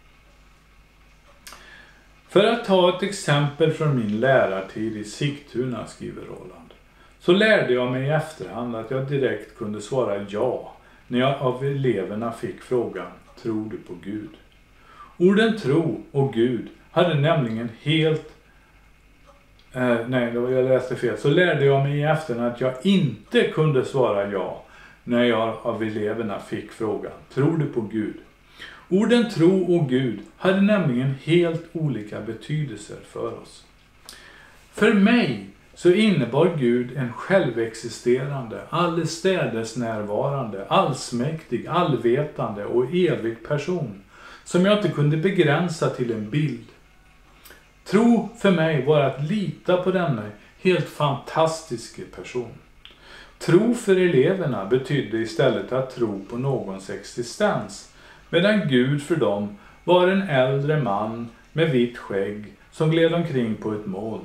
För att ta ett exempel från min lärartid i Sigtuna, skriver Roland, så lärde jag mig i efterhand att jag direkt kunde svara ja när jag av eleverna fick frågan: tror du på Gud? Orden tro och Gud hade nämligen helt eh, nej, då jag läste fel. Så lärde jag mig i efterhand att jag inte kunde svara ja när jag av eleverna fick frågan: tror du på Gud? Orden tro och Gud hade nämligen helt olika betydelser för oss. För mig så innebar Gud en självexisterande, allestädes närvarande, allsmäktig, allvetande och evig person som jag inte kunde begränsa till en bild. Tro för mig var att lita på denna helt fantastiska person. Tro för eleverna betydde istället att tro på någons existens, medan Gud för dem var en äldre man med vitt skägg som gled omkring på ett moln.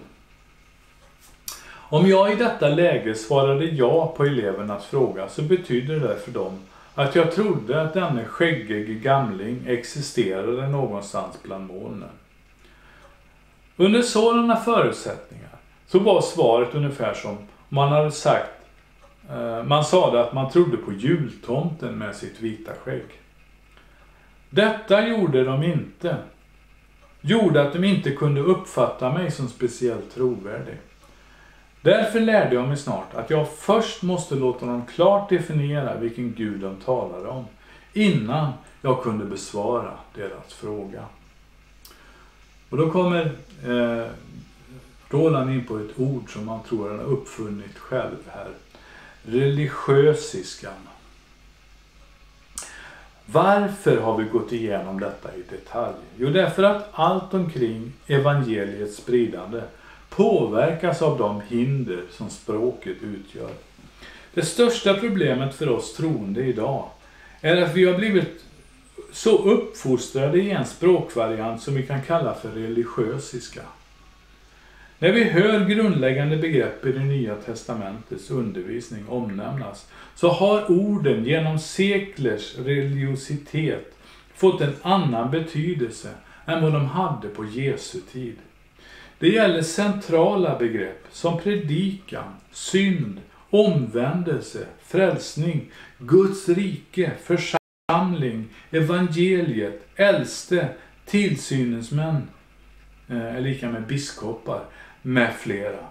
Om jag i detta läge svarade ja på elevernas fråga så betyder det för dem att jag trodde att denne skäggige gamling existerade någonstans bland molnen. Under sådana förutsättningar så var svaret ungefär som man hade sagt. Man sa att man trodde på jultomten med sitt vita skägg. Detta gjorde de inte. Gjorde att de inte kunde uppfatta mig som speciellt trovärdig. Därför lärde jag mig snart att jag först måste låta dem klart definiera vilken Gud de talade om, innan jag kunde besvara deras fråga. Och då kommer eh, Roland in på ett ord som man tror han har uppfunnit själv här. Religiösiskan. Varför har vi gått igenom detta i detalj? Jo, därför att allt omkring evangeliets spridande påverkas av de hinder som språket utgör. Det största problemet för oss troende idag är att vi har blivit så uppfostrade i en språkvariant som vi kan kalla för religiösiska. När vi hör grundläggande begrepp i det nya testamentets undervisning omnämnas så har orden genom seklers religiositet fått en annan betydelse än vad de hade på Jesu tid. Det gäller centrala begrepp som predikan, synd, omvändelse, frälsning, Guds rike, församling, evangeliet, äldste, tillsyningsmän, är lika med biskopar, med flera.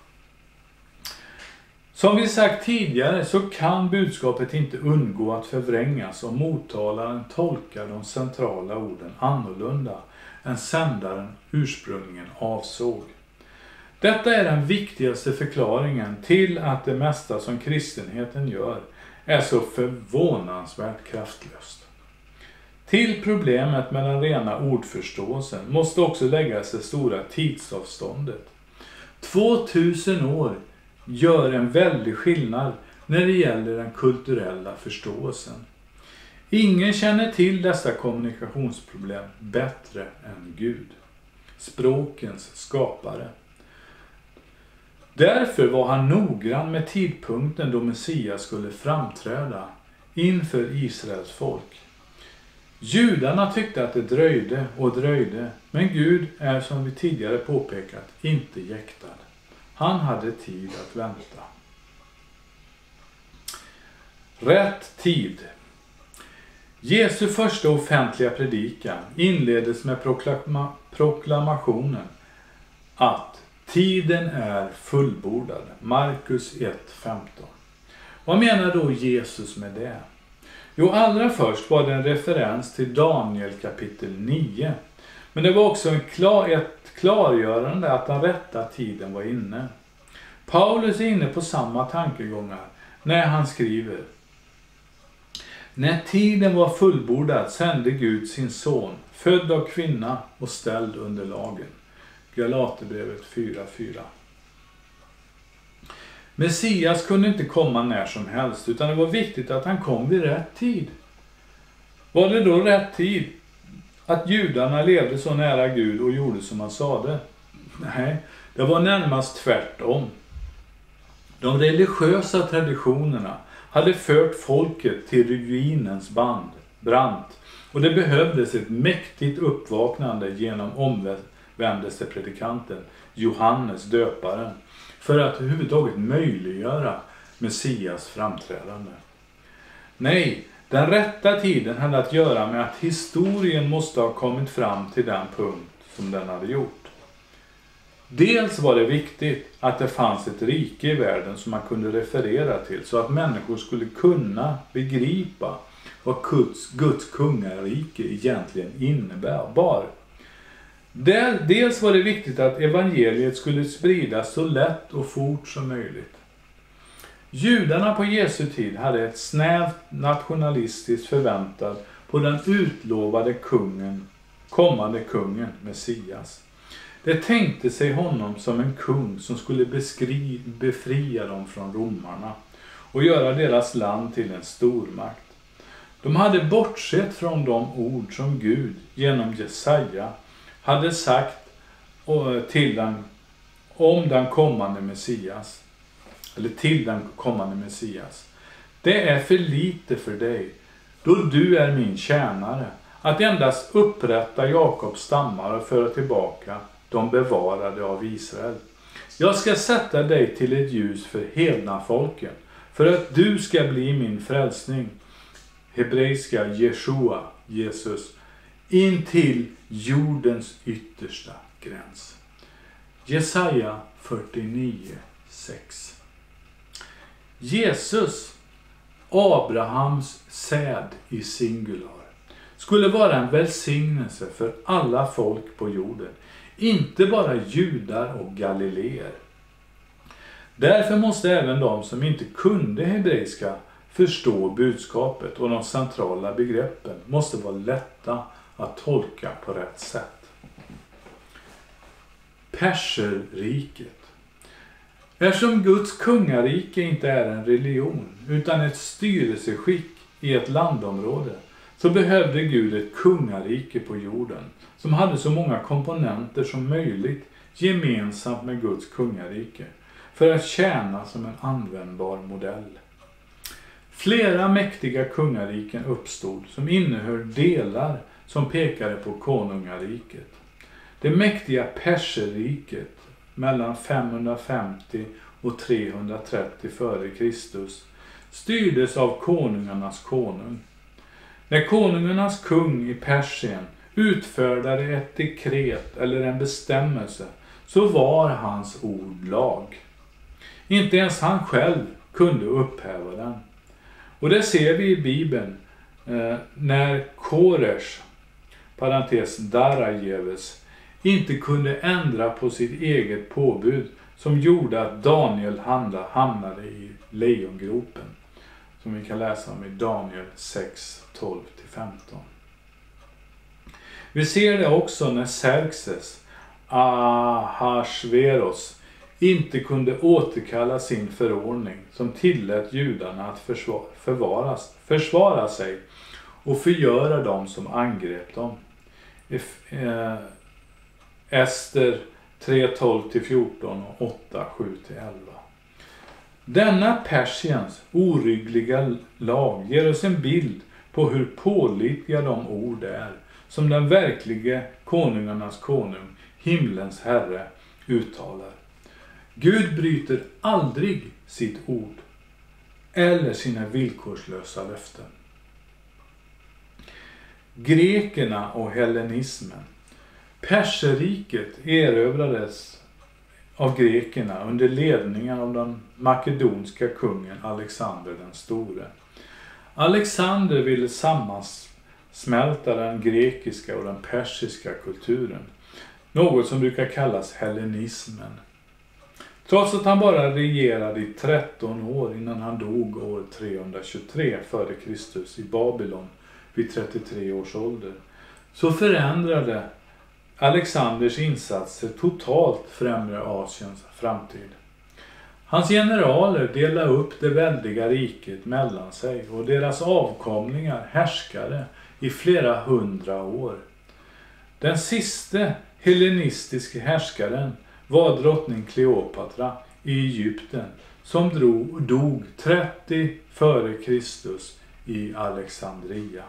Som vi sagt tidigare så kan budskapet inte undgå att förvrängas om mottalaren tolkar de centrala orden annorlunda än sändaren ursprungligen avsåg. Detta är den viktigaste förklaringen till att det mesta som kristenheten gör är så förvånansvärt kraftlöst. Till problemet med den rena ordförståelsen måste också läggas det stora tidsavståndet. tvåtusen år gör en väldig skillnad när det gäller den kulturella förståelsen. Ingen känner till dessa kommunikationsproblem bättre än Gud, språkens skapare. Därför var han noggrann med tidpunkten då Messias skulle framträda inför Israels folk. Judarna tyckte att det dröjde och dröjde, men Gud är som vi tidigare påpekat inte jäktad. Han hade tid att vänta. Rätt tid. Jesu första offentliga predikan inleddes med proklama- proklamationen att tiden är fullbordad. Markus ett femton. Vad menar då Jesus med det? Jo, allra först var det en referens till Daniel kapitel nio. Men det var också en klar, ett klargörande att den rätta tiden var inne. Paulus är inne på samma tankegångar när han skriver: när tiden var fullbordad sände Gud sin son, född av kvinna och ställd under lagen. Galaterbrevet fyra fyra. Messias kunde inte komma när som helst, utan det var viktigt att han kom vid rätt tid. Var det då rätt tid att judarna levde så nära Gud och gjorde som han sade? Nej, det var närmast tvärtom. De religiösa traditionerna hade fört folket till ruinens band, brant, och det behövdes ett mäktigt uppvaknande genom omvändelsepredikanten Johannes döparen för att överhuvudtaget möjliggöra Messias framträdande. Nej, den rätta tiden hade att göra med att historien måste ha kommit fram till den punkt som den hade gjort. Dels var det viktigt att det fanns ett rike i världen som man kunde referera till så att människor skulle kunna begripa vad Guds, Guds kungarike egentligen innebar. Dels var det viktigt att evangeliet skulle spridas så lätt och fort som möjligt. Judarna på Jesu tid hade ett snävt nationalistiskt förväntan på den utlovade kungen, kommande kungen Messias. Det tänkte sig honom som en kung som skulle beskri- befria dem från romarna och göra deras land till en stormakt. De hade bortsett från de ord som Gud genom Jesaja hade sagt till den, om den kommande Messias. Eller till den kommande Messias. Det är för lite för dig, då du är min tjänare, att endast upprätta Jakobs stammar och föra tillbaka de bevarade av Israel. Jag ska sätta dig till ett ljus för hedna folken, för att du ska bli min frälsning. Hebreiska Jeshua, Jesus, in till jordens yttersta gräns. Jesaja fyrtionio sex. Jesus, Abrahams säd i singular, skulle vara en välsignelse för alla folk på jorden, inte bara judar och galileer. Därför måste även de som inte kunde hebreiska förstå budskapet, och de centrala begreppen måste vara lätta att tolka på rätt sätt. Perserriket. Eftersom Guds kungarike inte är en religion utan ett styrelseskick i ett landområde, så behövde Gud ett kungarike på jorden som hade så många komponenter som möjligt gemensamt med Guds kungarike för att tjäna som en användbar modell. Flera mäktiga kungariken uppstod som innehöll delar som pekade på konungariket. Det mäktiga Perserriket mellan femhundrafemtio och trehundratrettio före Kristus styrdes av konungarnas konung. När konungarnas kung i Persien utfärdade ett dekret eller en bestämmelse, så var hans ord lag. Inte ens han själv kunde upphäva den. Och det ser vi i Bibeln eh, när Koresh, parentes Darajeves, inte kunde ändra på sitt eget påbud som gjorde att Daniel hamnade i lejongropen, som vi kan läsa om i Daniel sex tolv till femton. Vi ser det också när Xerxes, Ahasveros, inte kunde återkalla sin förordning som tillät judarna att försvara, förvaras, försvara sig och förgöra dem som angrep dem. Ester tre tolv till fjorton och åtta sju till elva. Denna Persiens oryggliga lag ger oss en bild på hur pålitliga de ord är som den verkliga konungarnas konung, himlens herre, uttalar. Gud bryter aldrig sitt ord eller sina villkorslösa löften. Grekerna och hellenismen. Perserriket erövrades av grekerna under ledningen av den makedonska kungen Alexander den store. Alexander ville sammansmälta den grekiska och den persiska kulturen, något som brukar kallas hellenismen. Trots att han bara regerade i tretton år innan han dog år trehundratjugotre före Kristus i Babylon vid trettiotre års ålder, så förändrade Alexanders insatser totalt främre Asiens framtid. Hans generaler delade upp det väldiga riket mellan sig och deras avkomlingar härskade i flera hundra år. Den sista hellenistiska härskaren var drottning Kleopatra i Egypten, som drog, dog trettio före Kristus i Alexandria.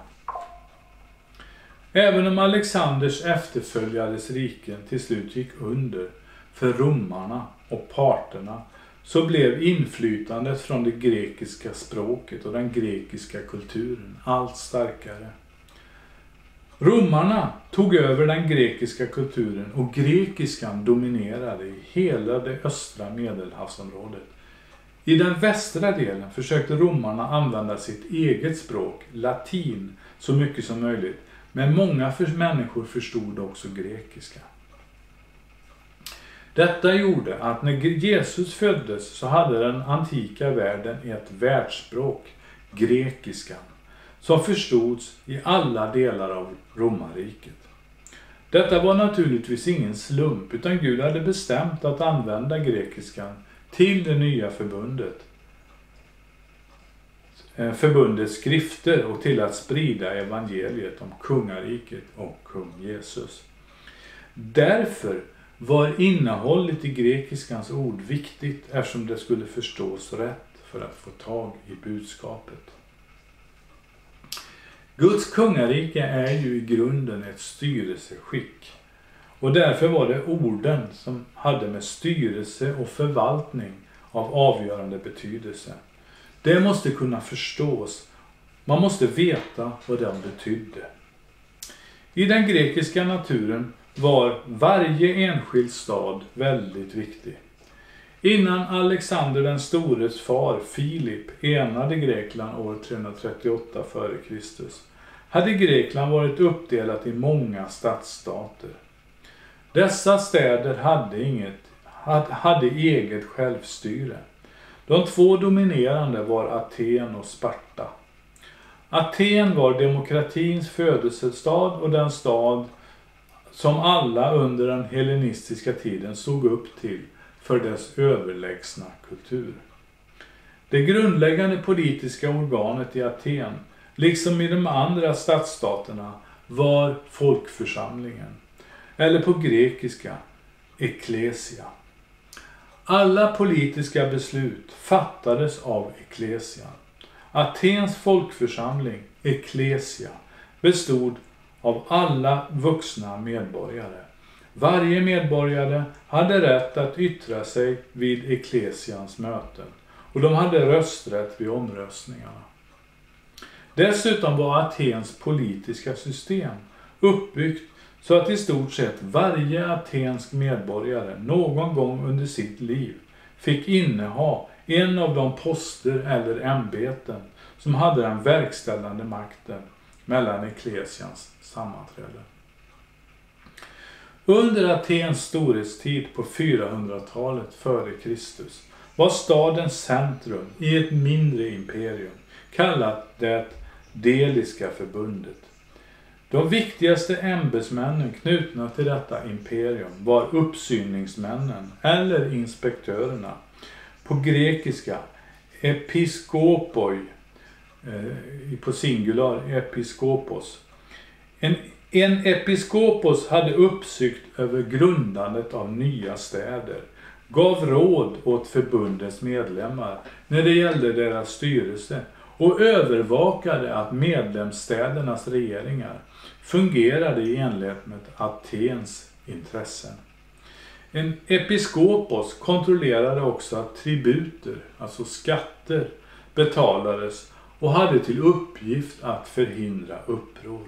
Även om Alexanders efterföljares riken till slut gick under för romarna och parterna, så blev inflytandet från det grekiska språket och den grekiska kulturen allt starkare. Romarna tog över den grekiska kulturen och grekiskan dominerade i hela det östra Medelhavsområdet. I den västra delen försökte romarna använda sitt eget språk, latin, så mycket som möjligt, men många för människor förstod också grekiska. Detta gjorde att när Jesus föddes så hade den antika världen ett världsspråk, grekiskan, som förstods i alla delar av romarriket. Detta var naturligtvis ingen slump, utan Gud hade bestämt att använda grekiskan till det nya förbundet. Förbundets skrifter och till att sprida evangeliet om kungariket och kung Jesus. Därför var innehållet i grekiskans ord viktigt, eftersom det skulle förstås rätt för att få tag i budskapet. Guds kungarike är ju i grunden ett styrelseskick, och därför var det orden som hade med styrelse och förvaltning av avgörande betydelse. Det måste kunna förstås. Man måste veta vad den betydde. I den grekiska naturen var varje enskild stad väldigt viktig. Innan Alexander den stores far Filip enade Grekland år trehundratrettioåtta före Kristus hade Grekland varit uppdelat i många stadsstater. Dessa städer hade, inget, hade eget självstyre. De två dominerande var Aten och Sparta. Aten var demokratins födelsestad och den stad som alla under den hellenistiska tiden såg upp till för dess överlägsna kultur. Det grundläggande politiska organet i Aten, liksom i de andra stadsstaterna, var folkförsamlingen, eller på grekiska, ekklesia. Alla politiska beslut fattades av ekklesian. Atens folkförsamling, ekklesia, bestod av alla vuxna medborgare. Varje medborgare hade rätt att yttra sig vid ekklesians möten, och de hade rösträtt vid omröstningarna. Dessutom var Atens politiska system uppbyggt så att i stort sett varje atensk medborgare någon gång under sitt liv fick inneha en av de poster eller ämbeten som hade den verkställande makten mellan ekklesians sammanträden. Under Atens storhetstid på fyrahundratalet före Kristus var stadens centrum i ett mindre imperium, kallat det Deliska förbundet. De viktigaste ämbetsmännen knutna till detta imperium var uppsyningsmännen eller inspektörerna. På grekiska episkopoi, eh, på singular episkopos. En, en episkopos hade uppsikt över grundandet av nya städer, gav råd åt förbundets medlemmar när det gällde deras styrelse och övervakade att medlemsstädernas regeringar fungerade i enlighet med Atens intressen. En episkopos kontrollerade också att tributer, alltså skatter, betalades och hade till uppgift att förhindra uppror.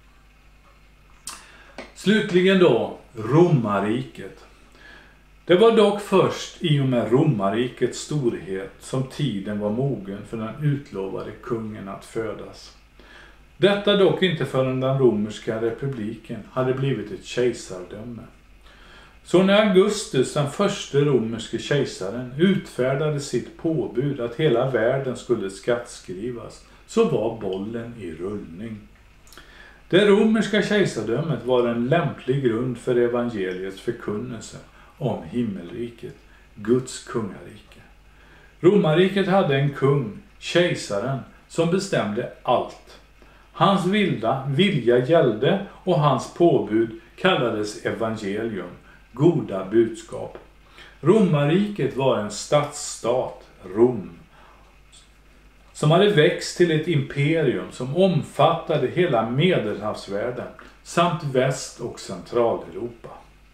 Slutligen då romarriket. Det var dock först i och med romarrikets storhet som tiden var mogen för den utlovade kungen att födas. Detta dock inte förrän den romerska republiken hade blivit ett kejsardöme. Så när Augustus, den första romerske kejsaren, utfärdade sitt påbud att hela världen skulle skattskrivas, så var bollen i rullning. Det romerska kejsardömet var en lämplig grund för evangeliets förkunnelse om himmelriket, Guds kungarike. Romarriket hade en kung, kejsaren, som bestämde allt. Hans vilda vilja gällde och hans påbud kallades evangelium, goda budskap. Romarriket var en statsstat Rom, som hade växt till ett imperium som omfattade hela Medelhavsvärlden samt Väst- och Centraleuropa.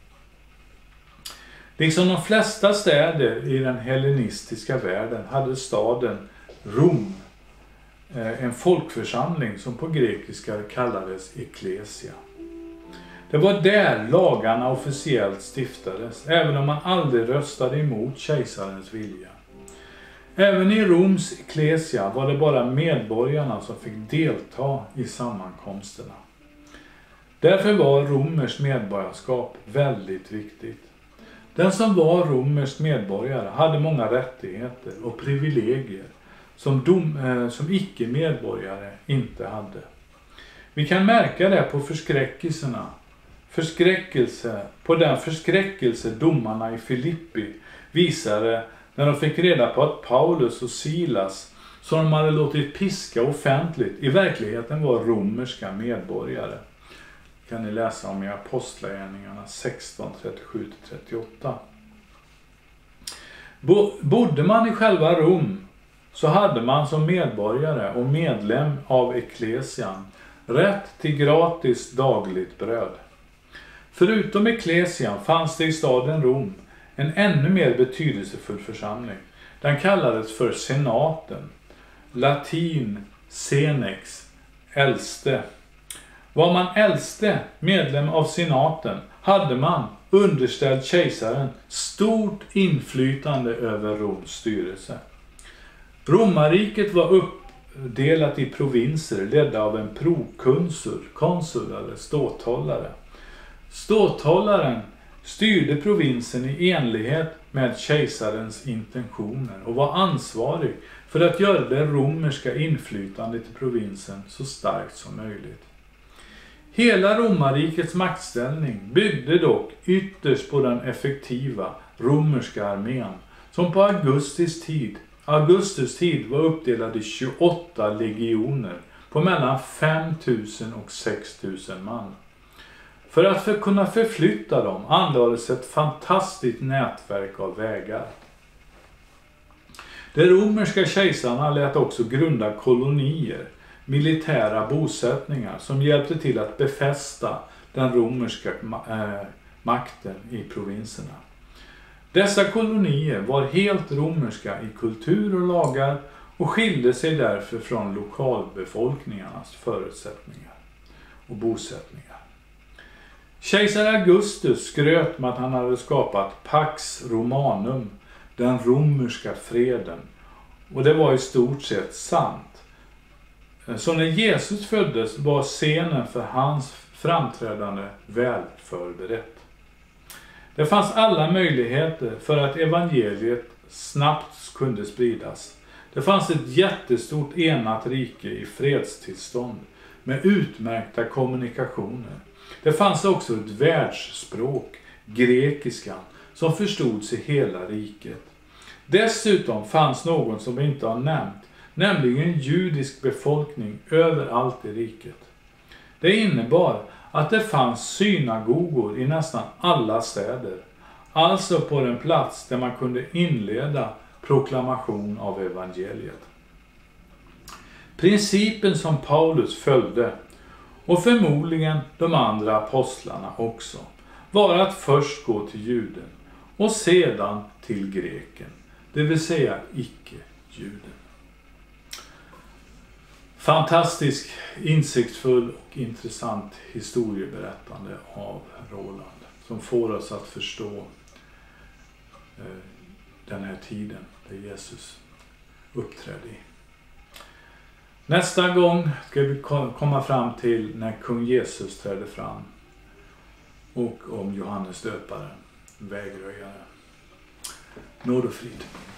Liksom de flesta städer i den hellenistiska världen hade staden Rom en folkförsamling som på grekiska kallades Ecclesia. Det var där lagarna officiellt stiftades, även om man aldrig röstade emot kejsarens vilja. Även i Roms Ecclesia var det bara medborgarna som fick delta i sammankomsterna. Därför var romers medborgarskap väldigt viktigt. Den som var romers medborgare hade många rättigheter och privilegier som, dom, eh, som icke-medborgare inte hade. Vi kan märka det på förskräckelserna. Förskräckelse, på den förskräckelse domarna i Filippi visade när de fick reda på att Paulus och Silas, som de hade låtit piska offentligt, i verkligheten var romerska medborgare. Kan ni läsa om i Apostlagärningarna sexton, trettiosju till trettioåtta. Bodde man i själva Rom så hade man som medborgare och medlem av Ecclesian rätt till gratis dagligt bröd. Förutom Ecclesian fanns det i staden Rom en ännu mer betydelsefull församling. Den kallades för senaten, latin senex, äldste. Var man äldste medlem av senaten hade man, underställd kejsaren, stort inflytande över Roms styrelse. Romarriket var uppdelat i provinser ledda av en prokonsul, konsul eller ståthållare. Ståthållaren styrde provinsen i enlighet med kejsarens intentioner och var ansvarig för att göra det romerska inflytandet i provinsen så starkt som möjligt. Hela romarrikets maktställning byggde dock ytterst på den effektiva romerska armén som på Augustus tid, Augustus tid var uppdelad i tjugoåtta legioner på mellan fem tusen och sex tusen man. För att för kunna förflytta dem anlades ett fantastiskt nätverk av vägar. De romerska kejsarna lät också grunda kolonier, militära bosättningar som hjälpte till att befästa den romerska äh, makten i provinserna. Dessa kolonier var helt romerska i kultur och lagar och skilde sig därför från lokalbefolkningarnas förutsättningar och bosättningar. Kejsar Augustus skröt med att han hade skapat Pax Romanum, den romerska freden, och det var i stort sett sant. Så när Jesus föddes var scenen för hans framträdande väl förberett. Det fanns alla möjligheter för att evangeliet snabbt kunde spridas. Det fanns ett jättestort enat rike i fredstillstånd med utmärkta kommunikationer. Det fanns också ett världsspråk, grekiskan, som förstods i hela riket. Dessutom fanns någon som vi inte har nämnt, nämligen judisk befolkning överallt i riket. Det innebar att det fanns synagogor i nästan alla städer, alltså på den plats där man kunde inleda proklamation av evangeliet. Principen som Paulus följde, och förmodligen de andra apostlarna också, var att först gå till juden och sedan till greken, det vill säga icke-juden. Fantastisk, insiktsfull och intressant historieberättande av Roland som får oss att förstå eh, den här tiden där Jesus uppträdde i. Nästa gång ska vi komma fram till när kung Jesus trädde fram och om Johannes döparen, vägröjare. Nåd och frid.